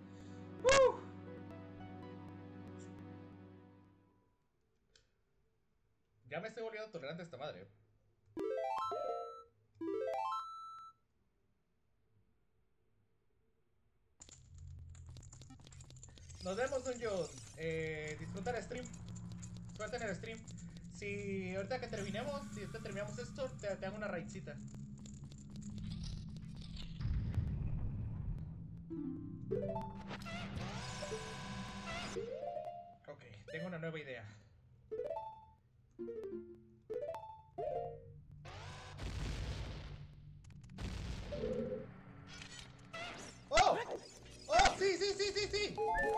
Ya me estoy volviendo tolerante a esta madre. Nos vemos, Dungeon. Disfruta el stream. Suerte en el stream. Si ahorita que terminemos, si ahorita terminamos esto, te hago una raidcita. Ok, tengo una nueva idea. ¡Oh! ¡Oh! ¡Sí, sí, sí, sí, sí!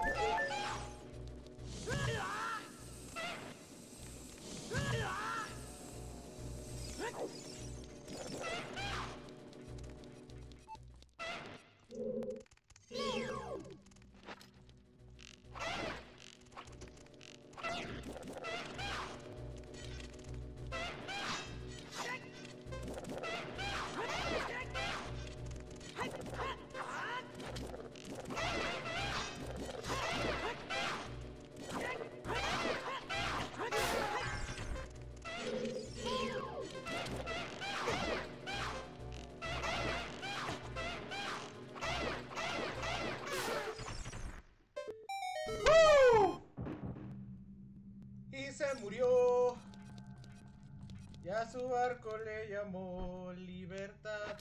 Y se murió. Y a su barco le llamó libertad.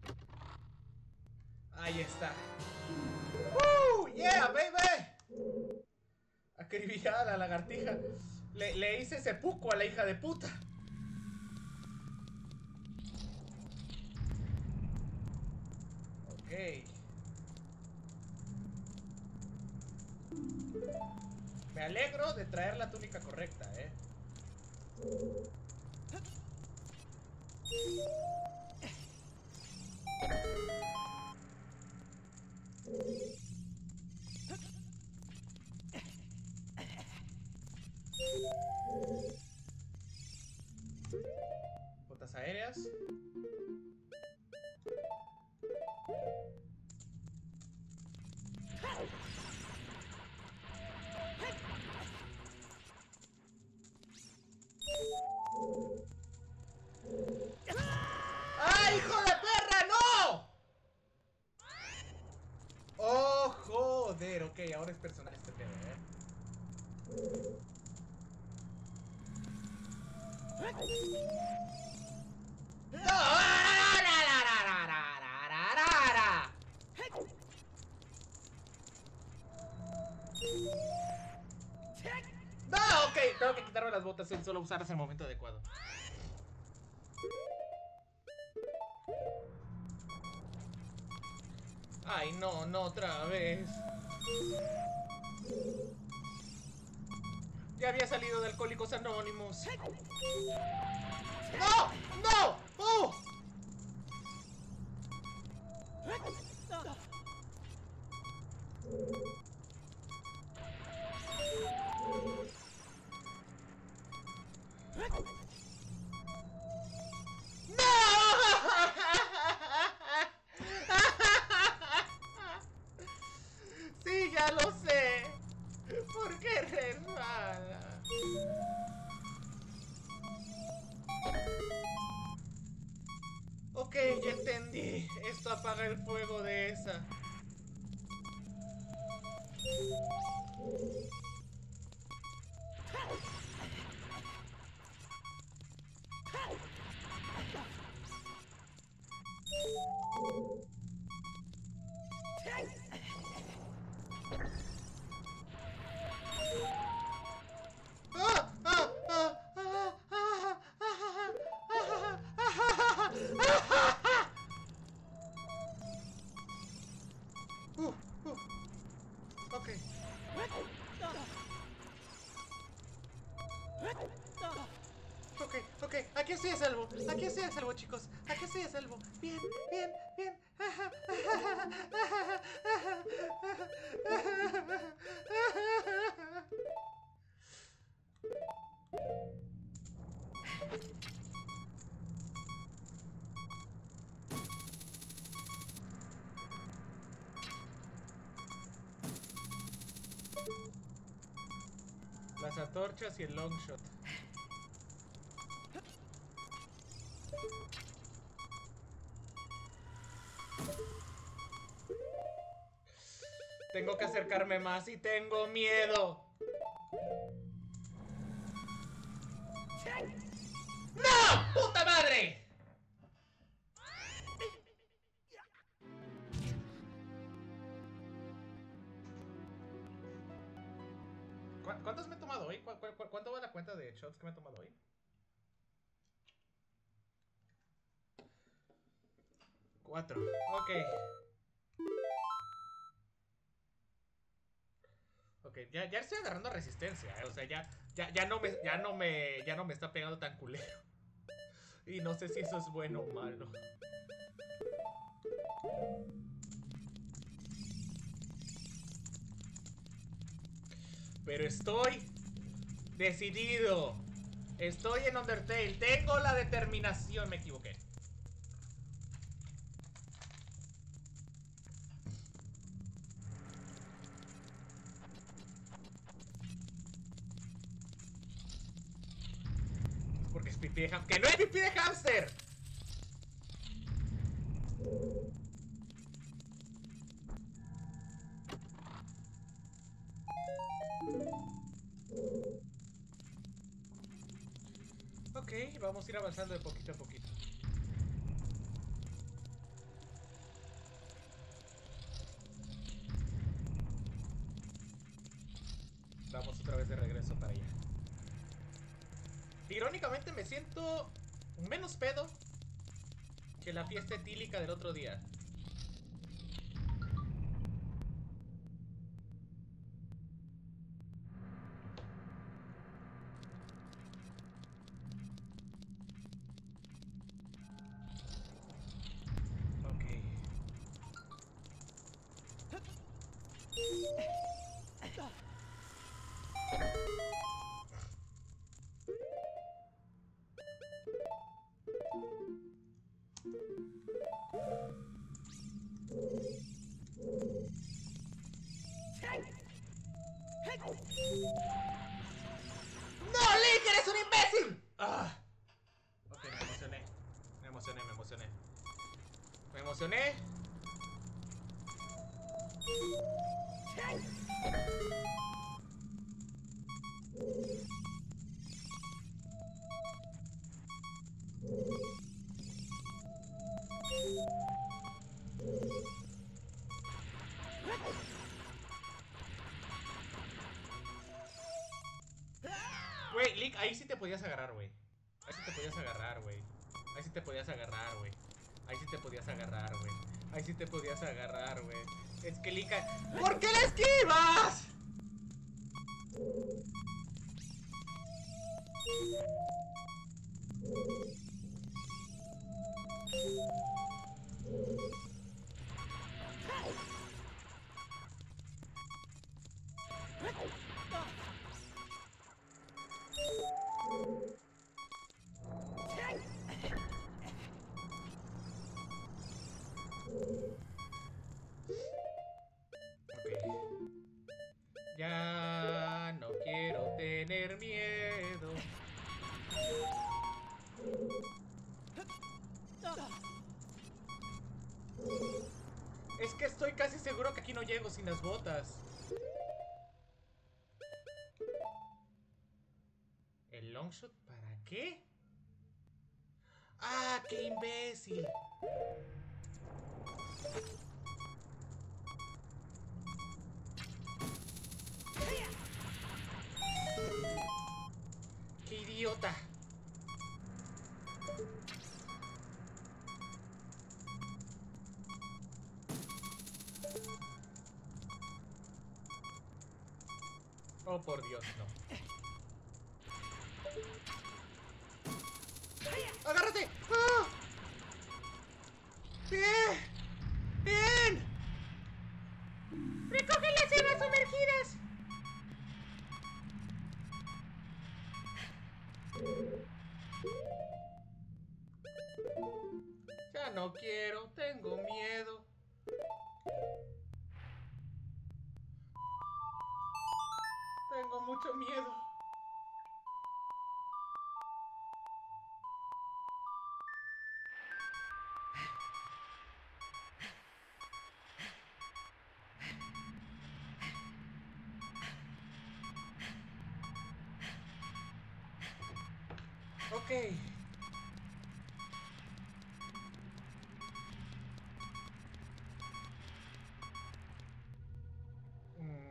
Ahí está. ¡Yeah, baby! Acribillada la lagartija. Le hice seppuku a la hija de puta. Ok. Me alegro de traer la túnica correcta, Botas aéreas. ¡Ay, hijo de perra, no! Oh, joder, ok, ahora es personal este pedo, No, ok, tengo que quitarme las botas y solo usarlas en el momento adecuado. Ay, no, no otra vez. Ya había salido de Alcohólicos Anónimos. ¡No! ¡No! ¡Oh! Sí, ya lo sé. ¿Por qué resbala? Ok, ya entendí. Esto apaga el fuego de esa. Ok. Ok, aquí estoy a salvo. Aquí estoy a salvo, chicos. Aquí estoy a salvo. Bien, bien, bien. Lanzatorchas y el longshot. Tengo que acercarme más y tengo miedo. ¡No! ¡Puta madre! ¿Cuántos me he tomado hoy? ¿Cuánto va la cuenta de shots que me he tomado hoy? 4. Ok. Ok, ya estoy agarrando resistencia, o sea, ya no me está pegando tan culero. Y no sé si eso es bueno o malo. Pero estoy decidido. Estoy en Undertale. Tengo la determinación. Me equivoqué. Porque es pipí de hamster. ¡Que no es pipí de hamster! Ok, vamos a ir avanzando de poquito a poquito. Vamos otra vez de regreso para allá. Irónicamente me siento menos pedo que la fiesta etílica del otro día. ¡No, Link! ¡Eres un imbécil! Ah. Ok, me emocioné. Me emocioné. Me emocioné. Güey, Link, ahí sí te podías agarrar, güey. Ahí sí te podías agarrar, güey. Ahí sí te podías agarrar, güey. Ahí sí te podías agarrar, güey. Ahí sí te podías agarrar, güey. Es que Link... ¿Por qué la esquivas? Ya no quiero tener miedo. Es que estoy casi seguro que aquí no llego sin las botas. ¿El longshot para qué? ¡Ah, qué imbécil! ¡Qué idiota! Oh, por Dios, no. ¡Agárrate! ¡Ah! ¡Bien! ¡Bien! ¡Recoge las hebras sumergidas! Ya no quiero, tengo miedo. Tengo mucho miedo. Ok. Mm.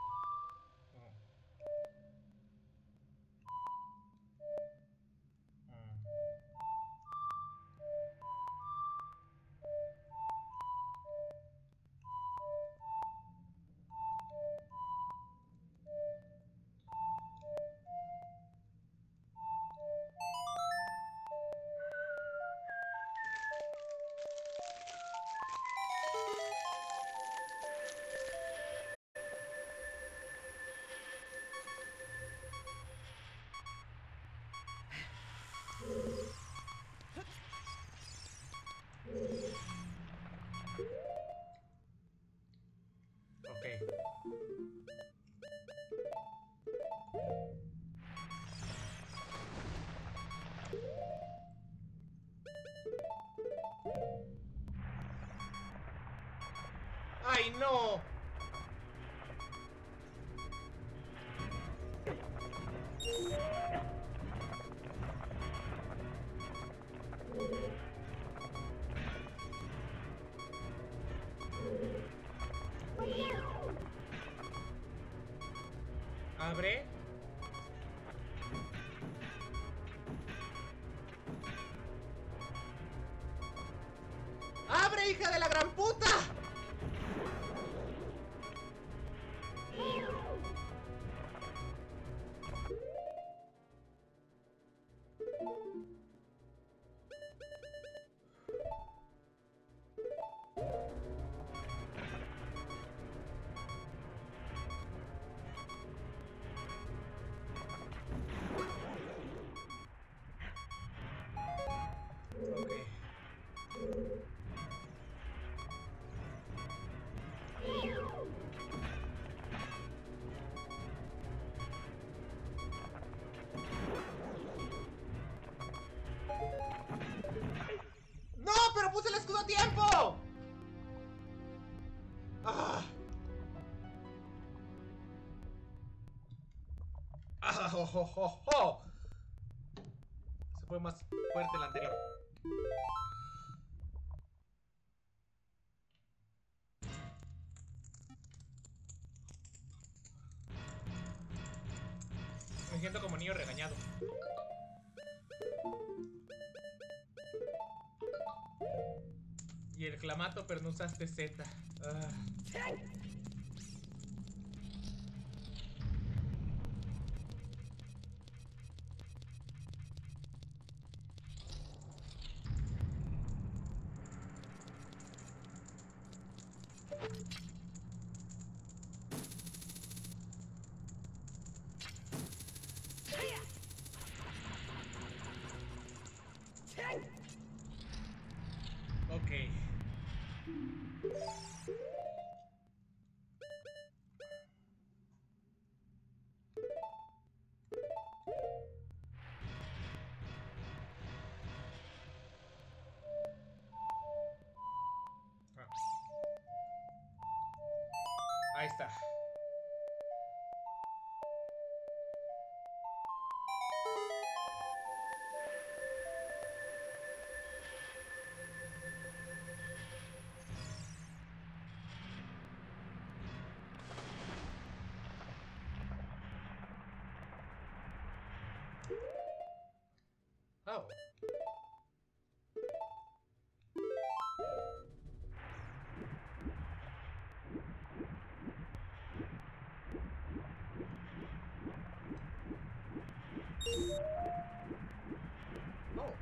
Ok. ¡Ay, no! Abre. ¡Abre, hija de la gran puta! Ok. ¡No! ¡Pero puse el escudo a tiempo! ¡Ah! ¡Ah! ¡Oh, oh, oh, oh! Se fue más fuerte el anterior. Me siento como niño regañado. Y el clamato, pero no usaste Z. Ah. Ok. Ah. Ahí está. Oh. Oh.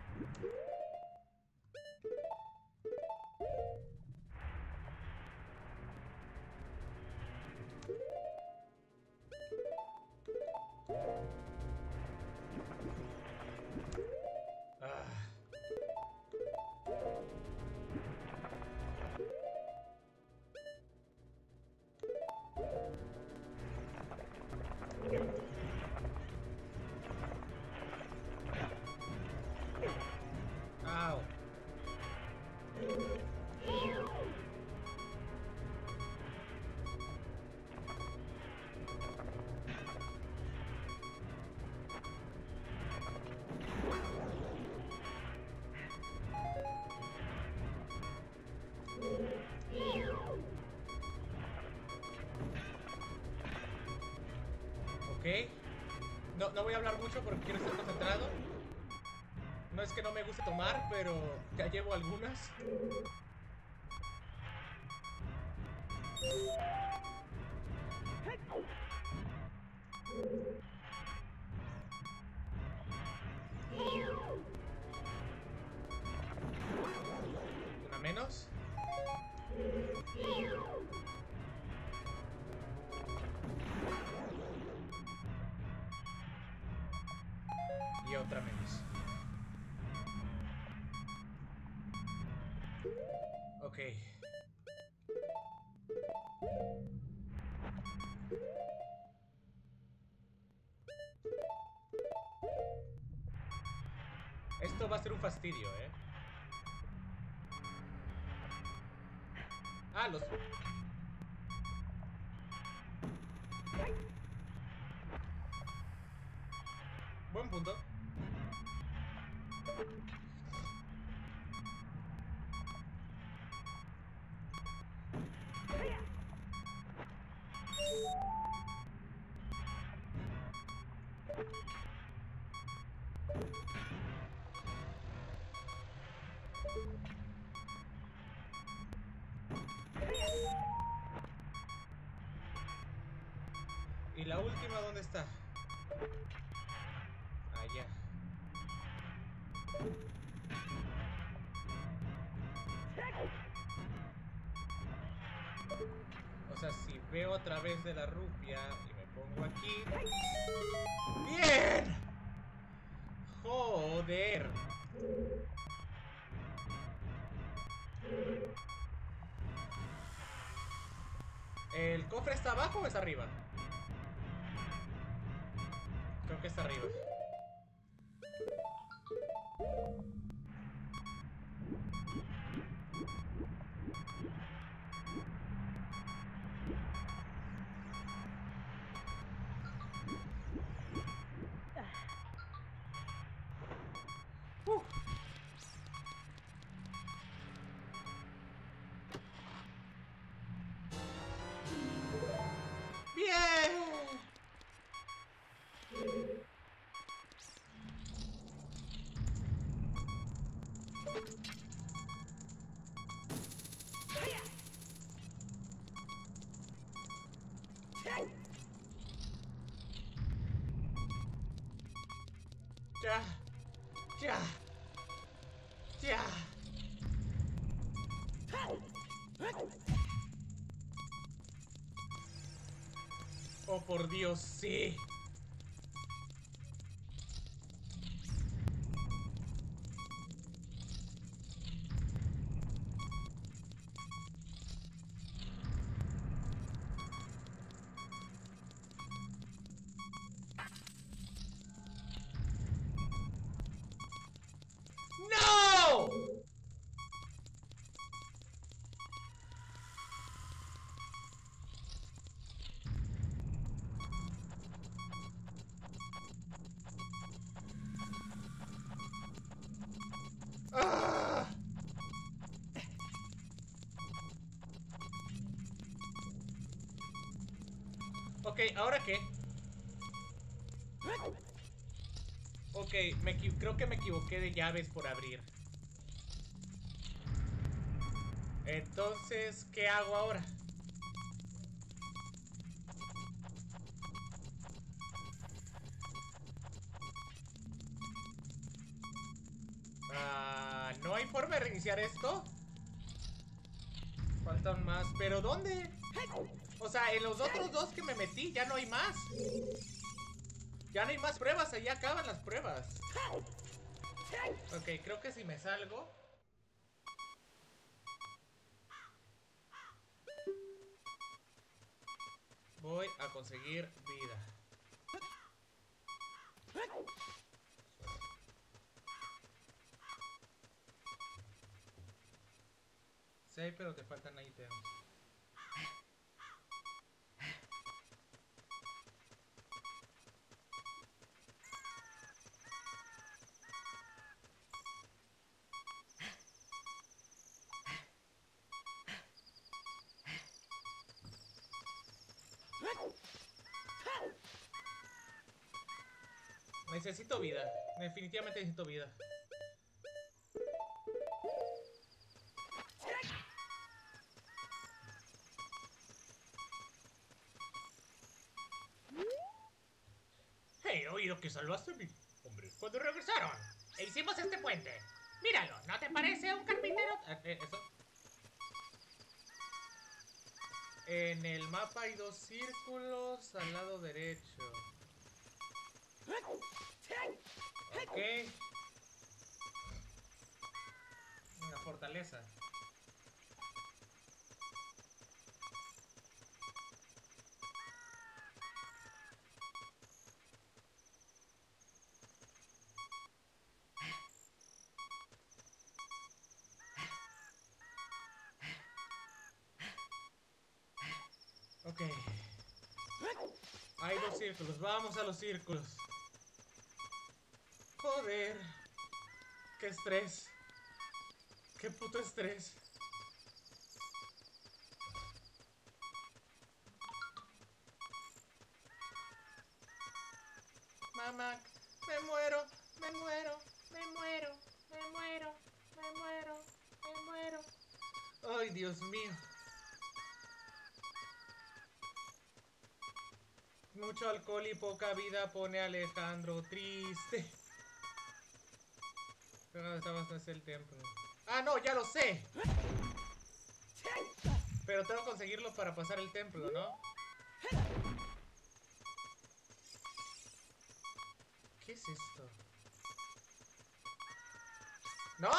no voy a hablar mucho porque quiero estar concentrado. No es que no me guste tomar, pero ya llevo algunas. Una menos. Y otra menos. Ok. Esto va a ser un fastidio, ¿eh? Ah, los... Buen punto. ¿Y la última dónde está? Allá. O sea, si veo a través de la rupia y me pongo aquí... ¡Bien! ¡Joder! ¿El cofre está abajo o está arriba? Creo que está arriba. ¡Bien! Ya. Ya. Ya. Oh, por Dios, sí. ¡No! ¡Ah! Ok, ¿ahora qué? Ok, creo que me equivoqué de llaves por abrir. Entonces, ¿qué hago ahora? ¿No hay forma de reiniciar esto? Faltan más. ¿Pero dónde? O sea, en los otros dos que me metí ya no hay más. Ya no hay más pruebas, ahí acaban las pruebas. Ok, creo que si me salgo... voy a conseguir vida. Sí, pero te faltan ítems. Necesito vida. Definitivamente necesito vida. He oído que salvaste a mi hombre cuando regresaron. E hicimos este puente. Míralo, ¿no te parece un carpintero? Eso. En el mapa hay 2 círculos al lado derecho. Ok. Una fortaleza. Ok. Hay 2 círculos. Vamos a los círculos. Joder. Qué estrés. Qué puto estrés. Mamá, me muero, me muero, me muero, me muero, me muero, me muero. Ay, Dios mío. Mucho alcohol y poca vida pone a Alejandro triste. Pero no es el templo. Ah, no, ya lo sé. Pero tengo que conseguirlo para pasar el templo, ¿no? ¿Qué es esto? ¡No!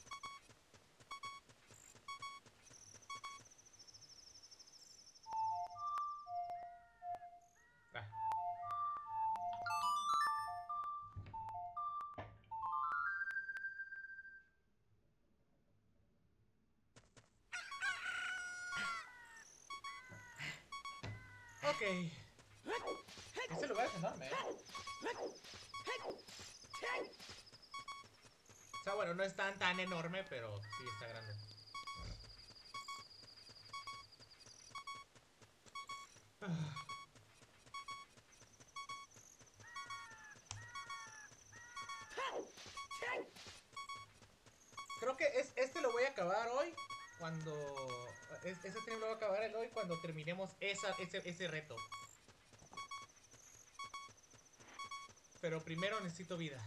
Ah. Ok. Este lugar es enorme, ¿eh? O sea, bueno, no es tan enorme, pero sí está grande. Creo que este lo voy a acabar hoy. Cuando... Ese stream lo voy a acabar el hoy cuando terminemos ese reto. Pero primero necesito vida.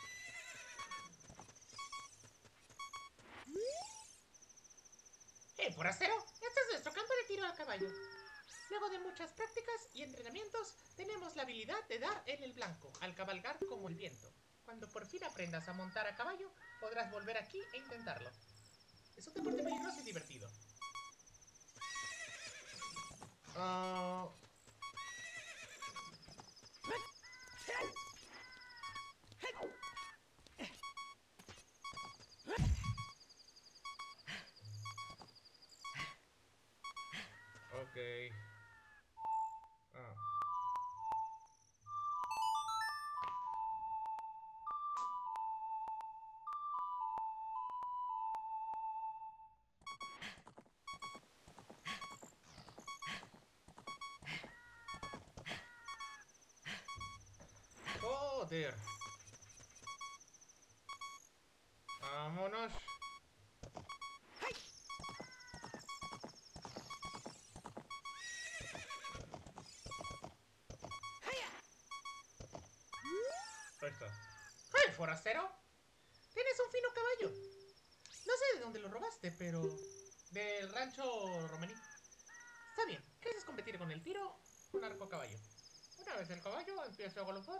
Forastero, este es nuestro campo de tiro a caballo. Luego de muchas prácticas y entrenamientos, tenemos la habilidad de dar en el blanco, al cabalgar como el viento. Cuando por fin aprendas a montar a caballo, podrás volver aquí e intentarlo. Es un deporte peligroso y divertido. Ok. Joder. Vámonos. Ahí está. ¡Hey, forastero! Tienes un fino caballo. No sé de dónde lo robaste, pero... del rancho romaní. Está bien, ¿quieres competir con el tiro? Un arco caballo. Una vez el caballo empieza a galopar.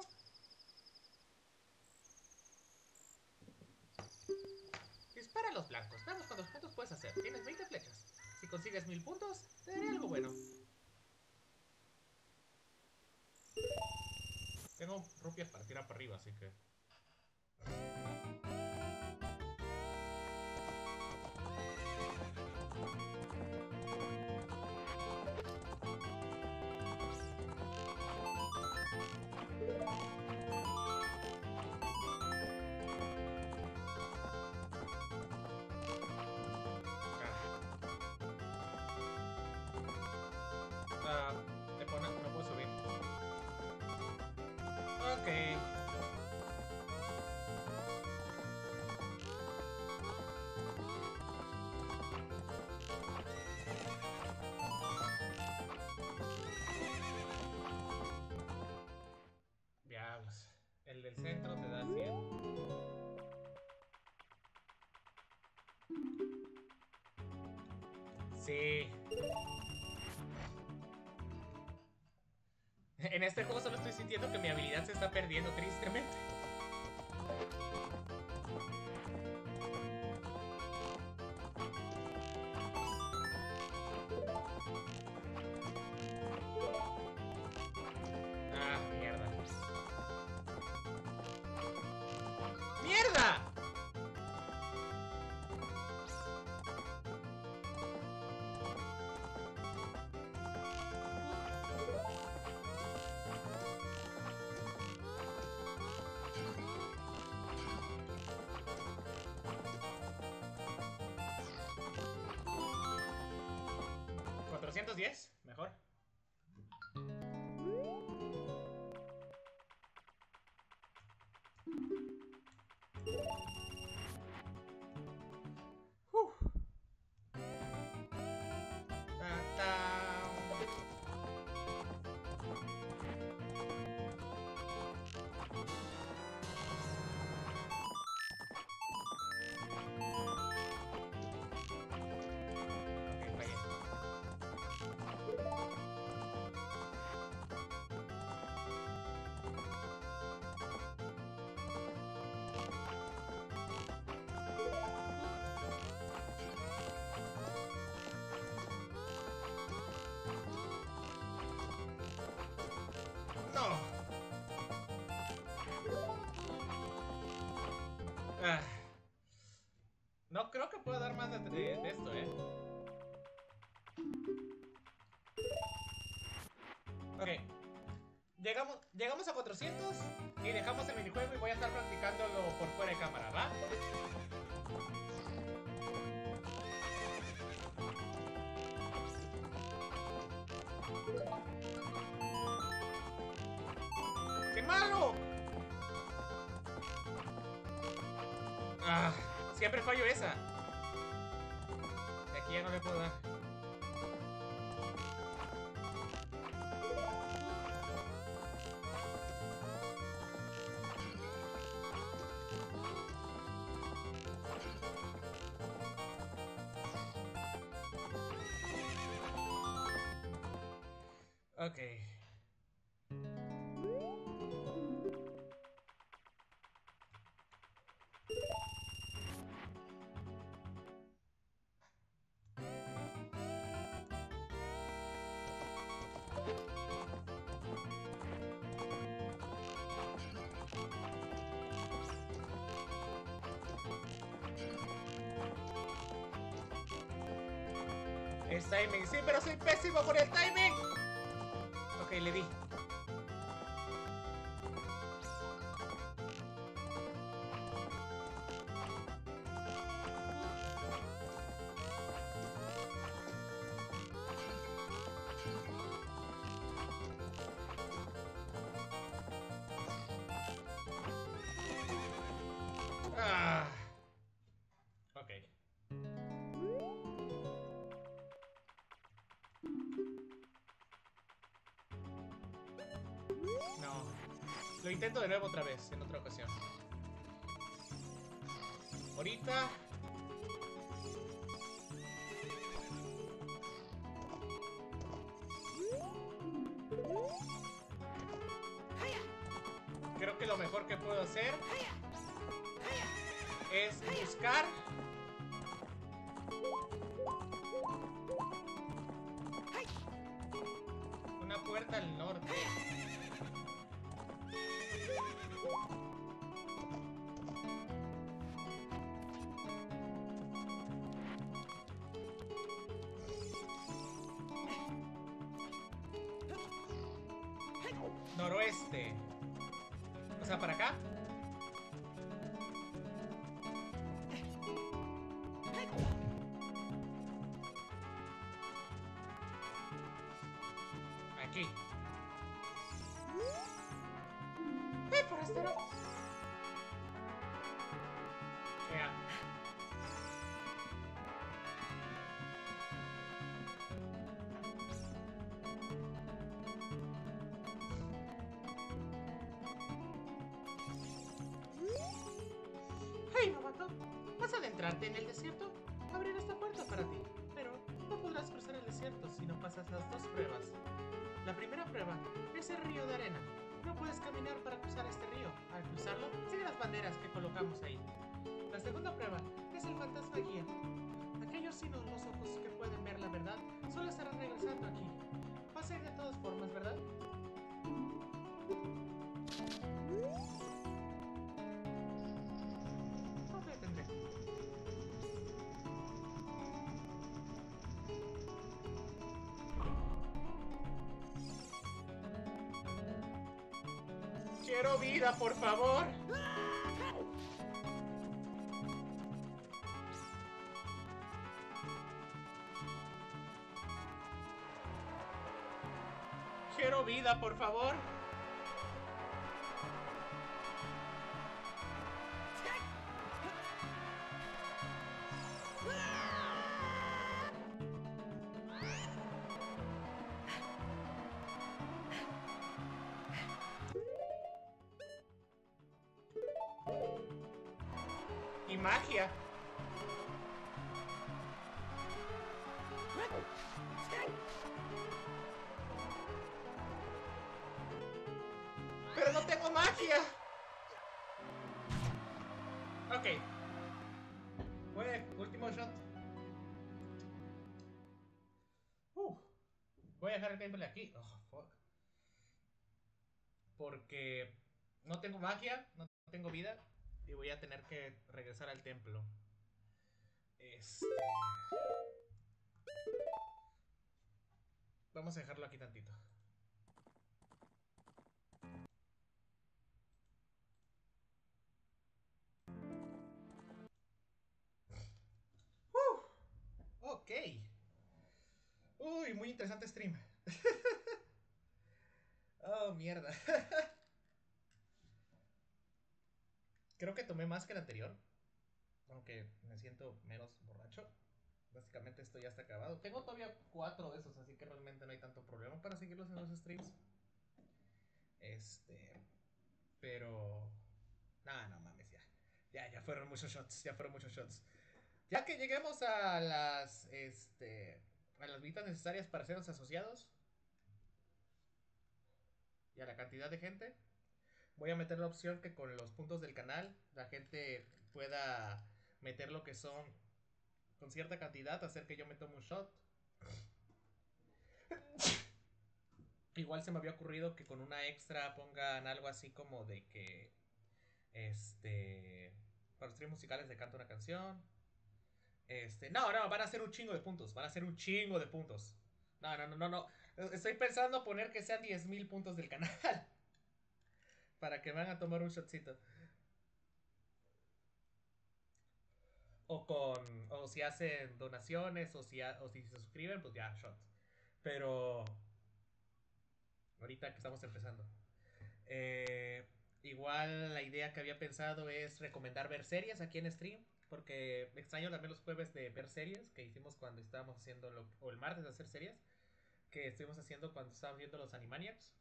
Dispara a los blancos. Veamos cuántos puntos puedes hacer. Tienes 20 flechas. Si consigues 1000 puntos, te daré algo bueno. Tengo rupias para tirar para arriba, así que... me puedo subir. Ok. Sí. En este juego solo estoy sintiendo que mi habilidad se está perdiendo tristemente. Ah, mierda. ¡Mierda! ¿410? Mejor. Ok, fallé. No. Ah. No creo que pueda dar más de esto, Ok. Llegamos a 400 y dejamos el minijuego y voy a estar practicándolo por fuera de cámara, ¿va? ¡Qué malo! Ah, siempre fallo esa. De aquí ya no le puedo dar. Ok. Es timing, sí, pero soy pésimo con el timing. Ok, le di. Ah. Ok. No. Lo intento de nuevo otra vez, en otra ocasión. Ahorita... Creo que lo mejor que puedo hacer es buscar una puerta al norte. Noroeste. O sea, para acá. Aquí. Forastero! Ya. Hey, novato. ¿Vas a adentrarte en el desierto? Abrir esta puerta para ti. Pero no puedo podrás cruzar el desierto si no pasas las dos pruebas. La primera prueba es el río de arena. No puedes caminar para cruzar este río. Al cruzarlo, sigue las banderas que colocamos ahí. La segunda prueba es el fantasma guía. Aquellos sin los ojos que pueden ver la verdad solo estarán regresando aquí. Vas a ir de todas formas, ¿verdad? No te detendré. Quiero vida, por favor. Quiero vida, por favor. Y magia. Pero no tengo magia. Ok. Último shot. Voy a dejar el gameplay aquí. Oh, fuck. Porque no tengo magia, no tengo vida. Y voy a tener que regresar al templo. Vamos a dejarlo aquí tantito. Ok. Uy, muy interesante stream. Oh, mierda. Creo que tomé más que el anterior. Aunque me siento menos borracho. Básicamente esto ya está acabado. Tengo todavía 4 de esos, así que realmente no hay tanto problema para seguirlos en los streams. Pero... no mames, ya. Ya fueron muchos shots, ya fueron muchos shots. Ya que lleguemos a las, a las visitas necesarias para ser los asociados. Y a la cantidad de gente. Voy a meter la opción que con los puntos del canal la gente pueda meter lo que son con cierta cantidad, hacer que yo me tome un shot. Igual se me había ocurrido que con una extra pongan algo así como de que para los streams musicales de canto una canción. No, van a ser un chingo de puntos. Van a ser un chingo de puntos. No. Estoy pensando poner que sean 10.000 puntos del canal. Para que van a tomar un shotcito. O si hacen donaciones, o si se suscriben, pues ya, shot. Pero ahorita que estamos empezando. Igual la idea que había pensado es recomendar ver series aquí en stream. Porque me extraño también los jueves de ver series que hicimos cuando estábamos haciendo, o el martes de hacer series, que estuvimos haciendo cuando estábamos viendo los Animaniacs.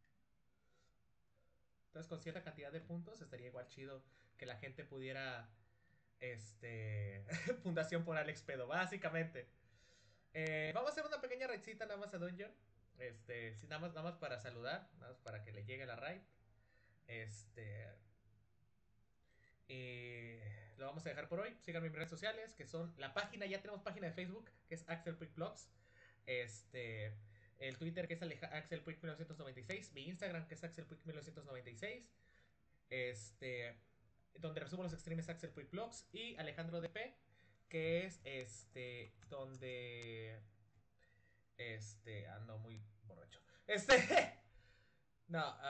Entonces con cierta cantidad de puntos estaría igual chido que la gente pudiera Fundación por Alex Pedo, básicamente. Vamos a hacer una pequeña raidcita nada más a Dungeon. Sí, nada más para saludar, nada más para que le llegue la raid. Lo vamos a dejar por hoy. Síganme en mis redes sociales, que son la página, ya tenemos página de Facebook, que es Axel Puig Vlogs. El Twitter, que es Axel Puig 1996. Mi Instagram, que es Axel Puig 1996. Donde resumo los streams Axel Puig Vlogs. Y Alejandro DP, que es donde ando muy borracho. No,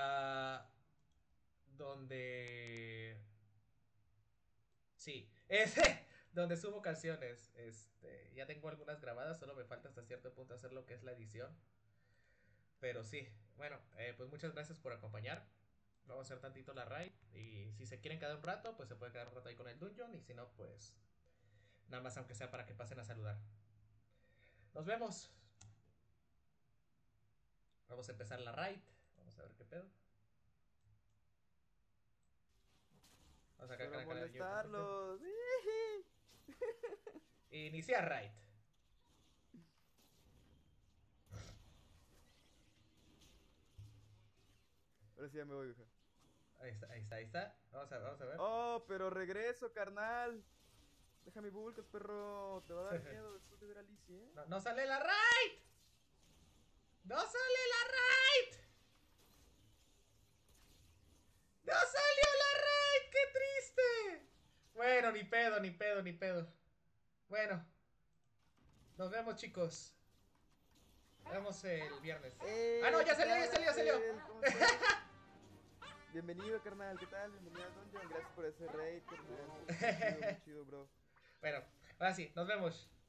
donde sí, donde subo canciones. Ya tengo algunas grabadas, solo me falta hasta cierto punto hacer lo que es la edición. Pero sí, bueno, pues muchas gracias por acompañar. Vamos a hacer tantito la raid. Y si se quieren quedar un rato, pues se puede quedar un rato ahí con el dungeon. Y si no, pues nada más aunque sea para que pasen a saludar. Nos vemos. Vamos a empezar la raid. Vamos a ver qué pedo. Vamos a sacar Para molestarlos. Iniciar raid. Ahora sí ya me voy, vieja. Ahí está, ahí está, ahí está. Vamos a ver. Oh, pero regreso, carnal. Deja mi Bulkas, perro. Te va a dar miedo después de ver a Lizzie, ¿eh? No, no sale la raid. ¡No sale la raid! ¡No salió la raid! ¡Qué triste! Bueno, ni pedo, ni pedo, ni pedo. Bueno. Nos vemos, chicos. Nos vemos el viernes. Ah, no, ya salió, ya salió, ya salió. ¿Cómo estás? Bienvenido, carnal. ¿Qué tal? Bienvenido a Dungeon. Gracias por ese raid, carnal. Muy chido, bro. Bueno, ahora sí, nos vemos.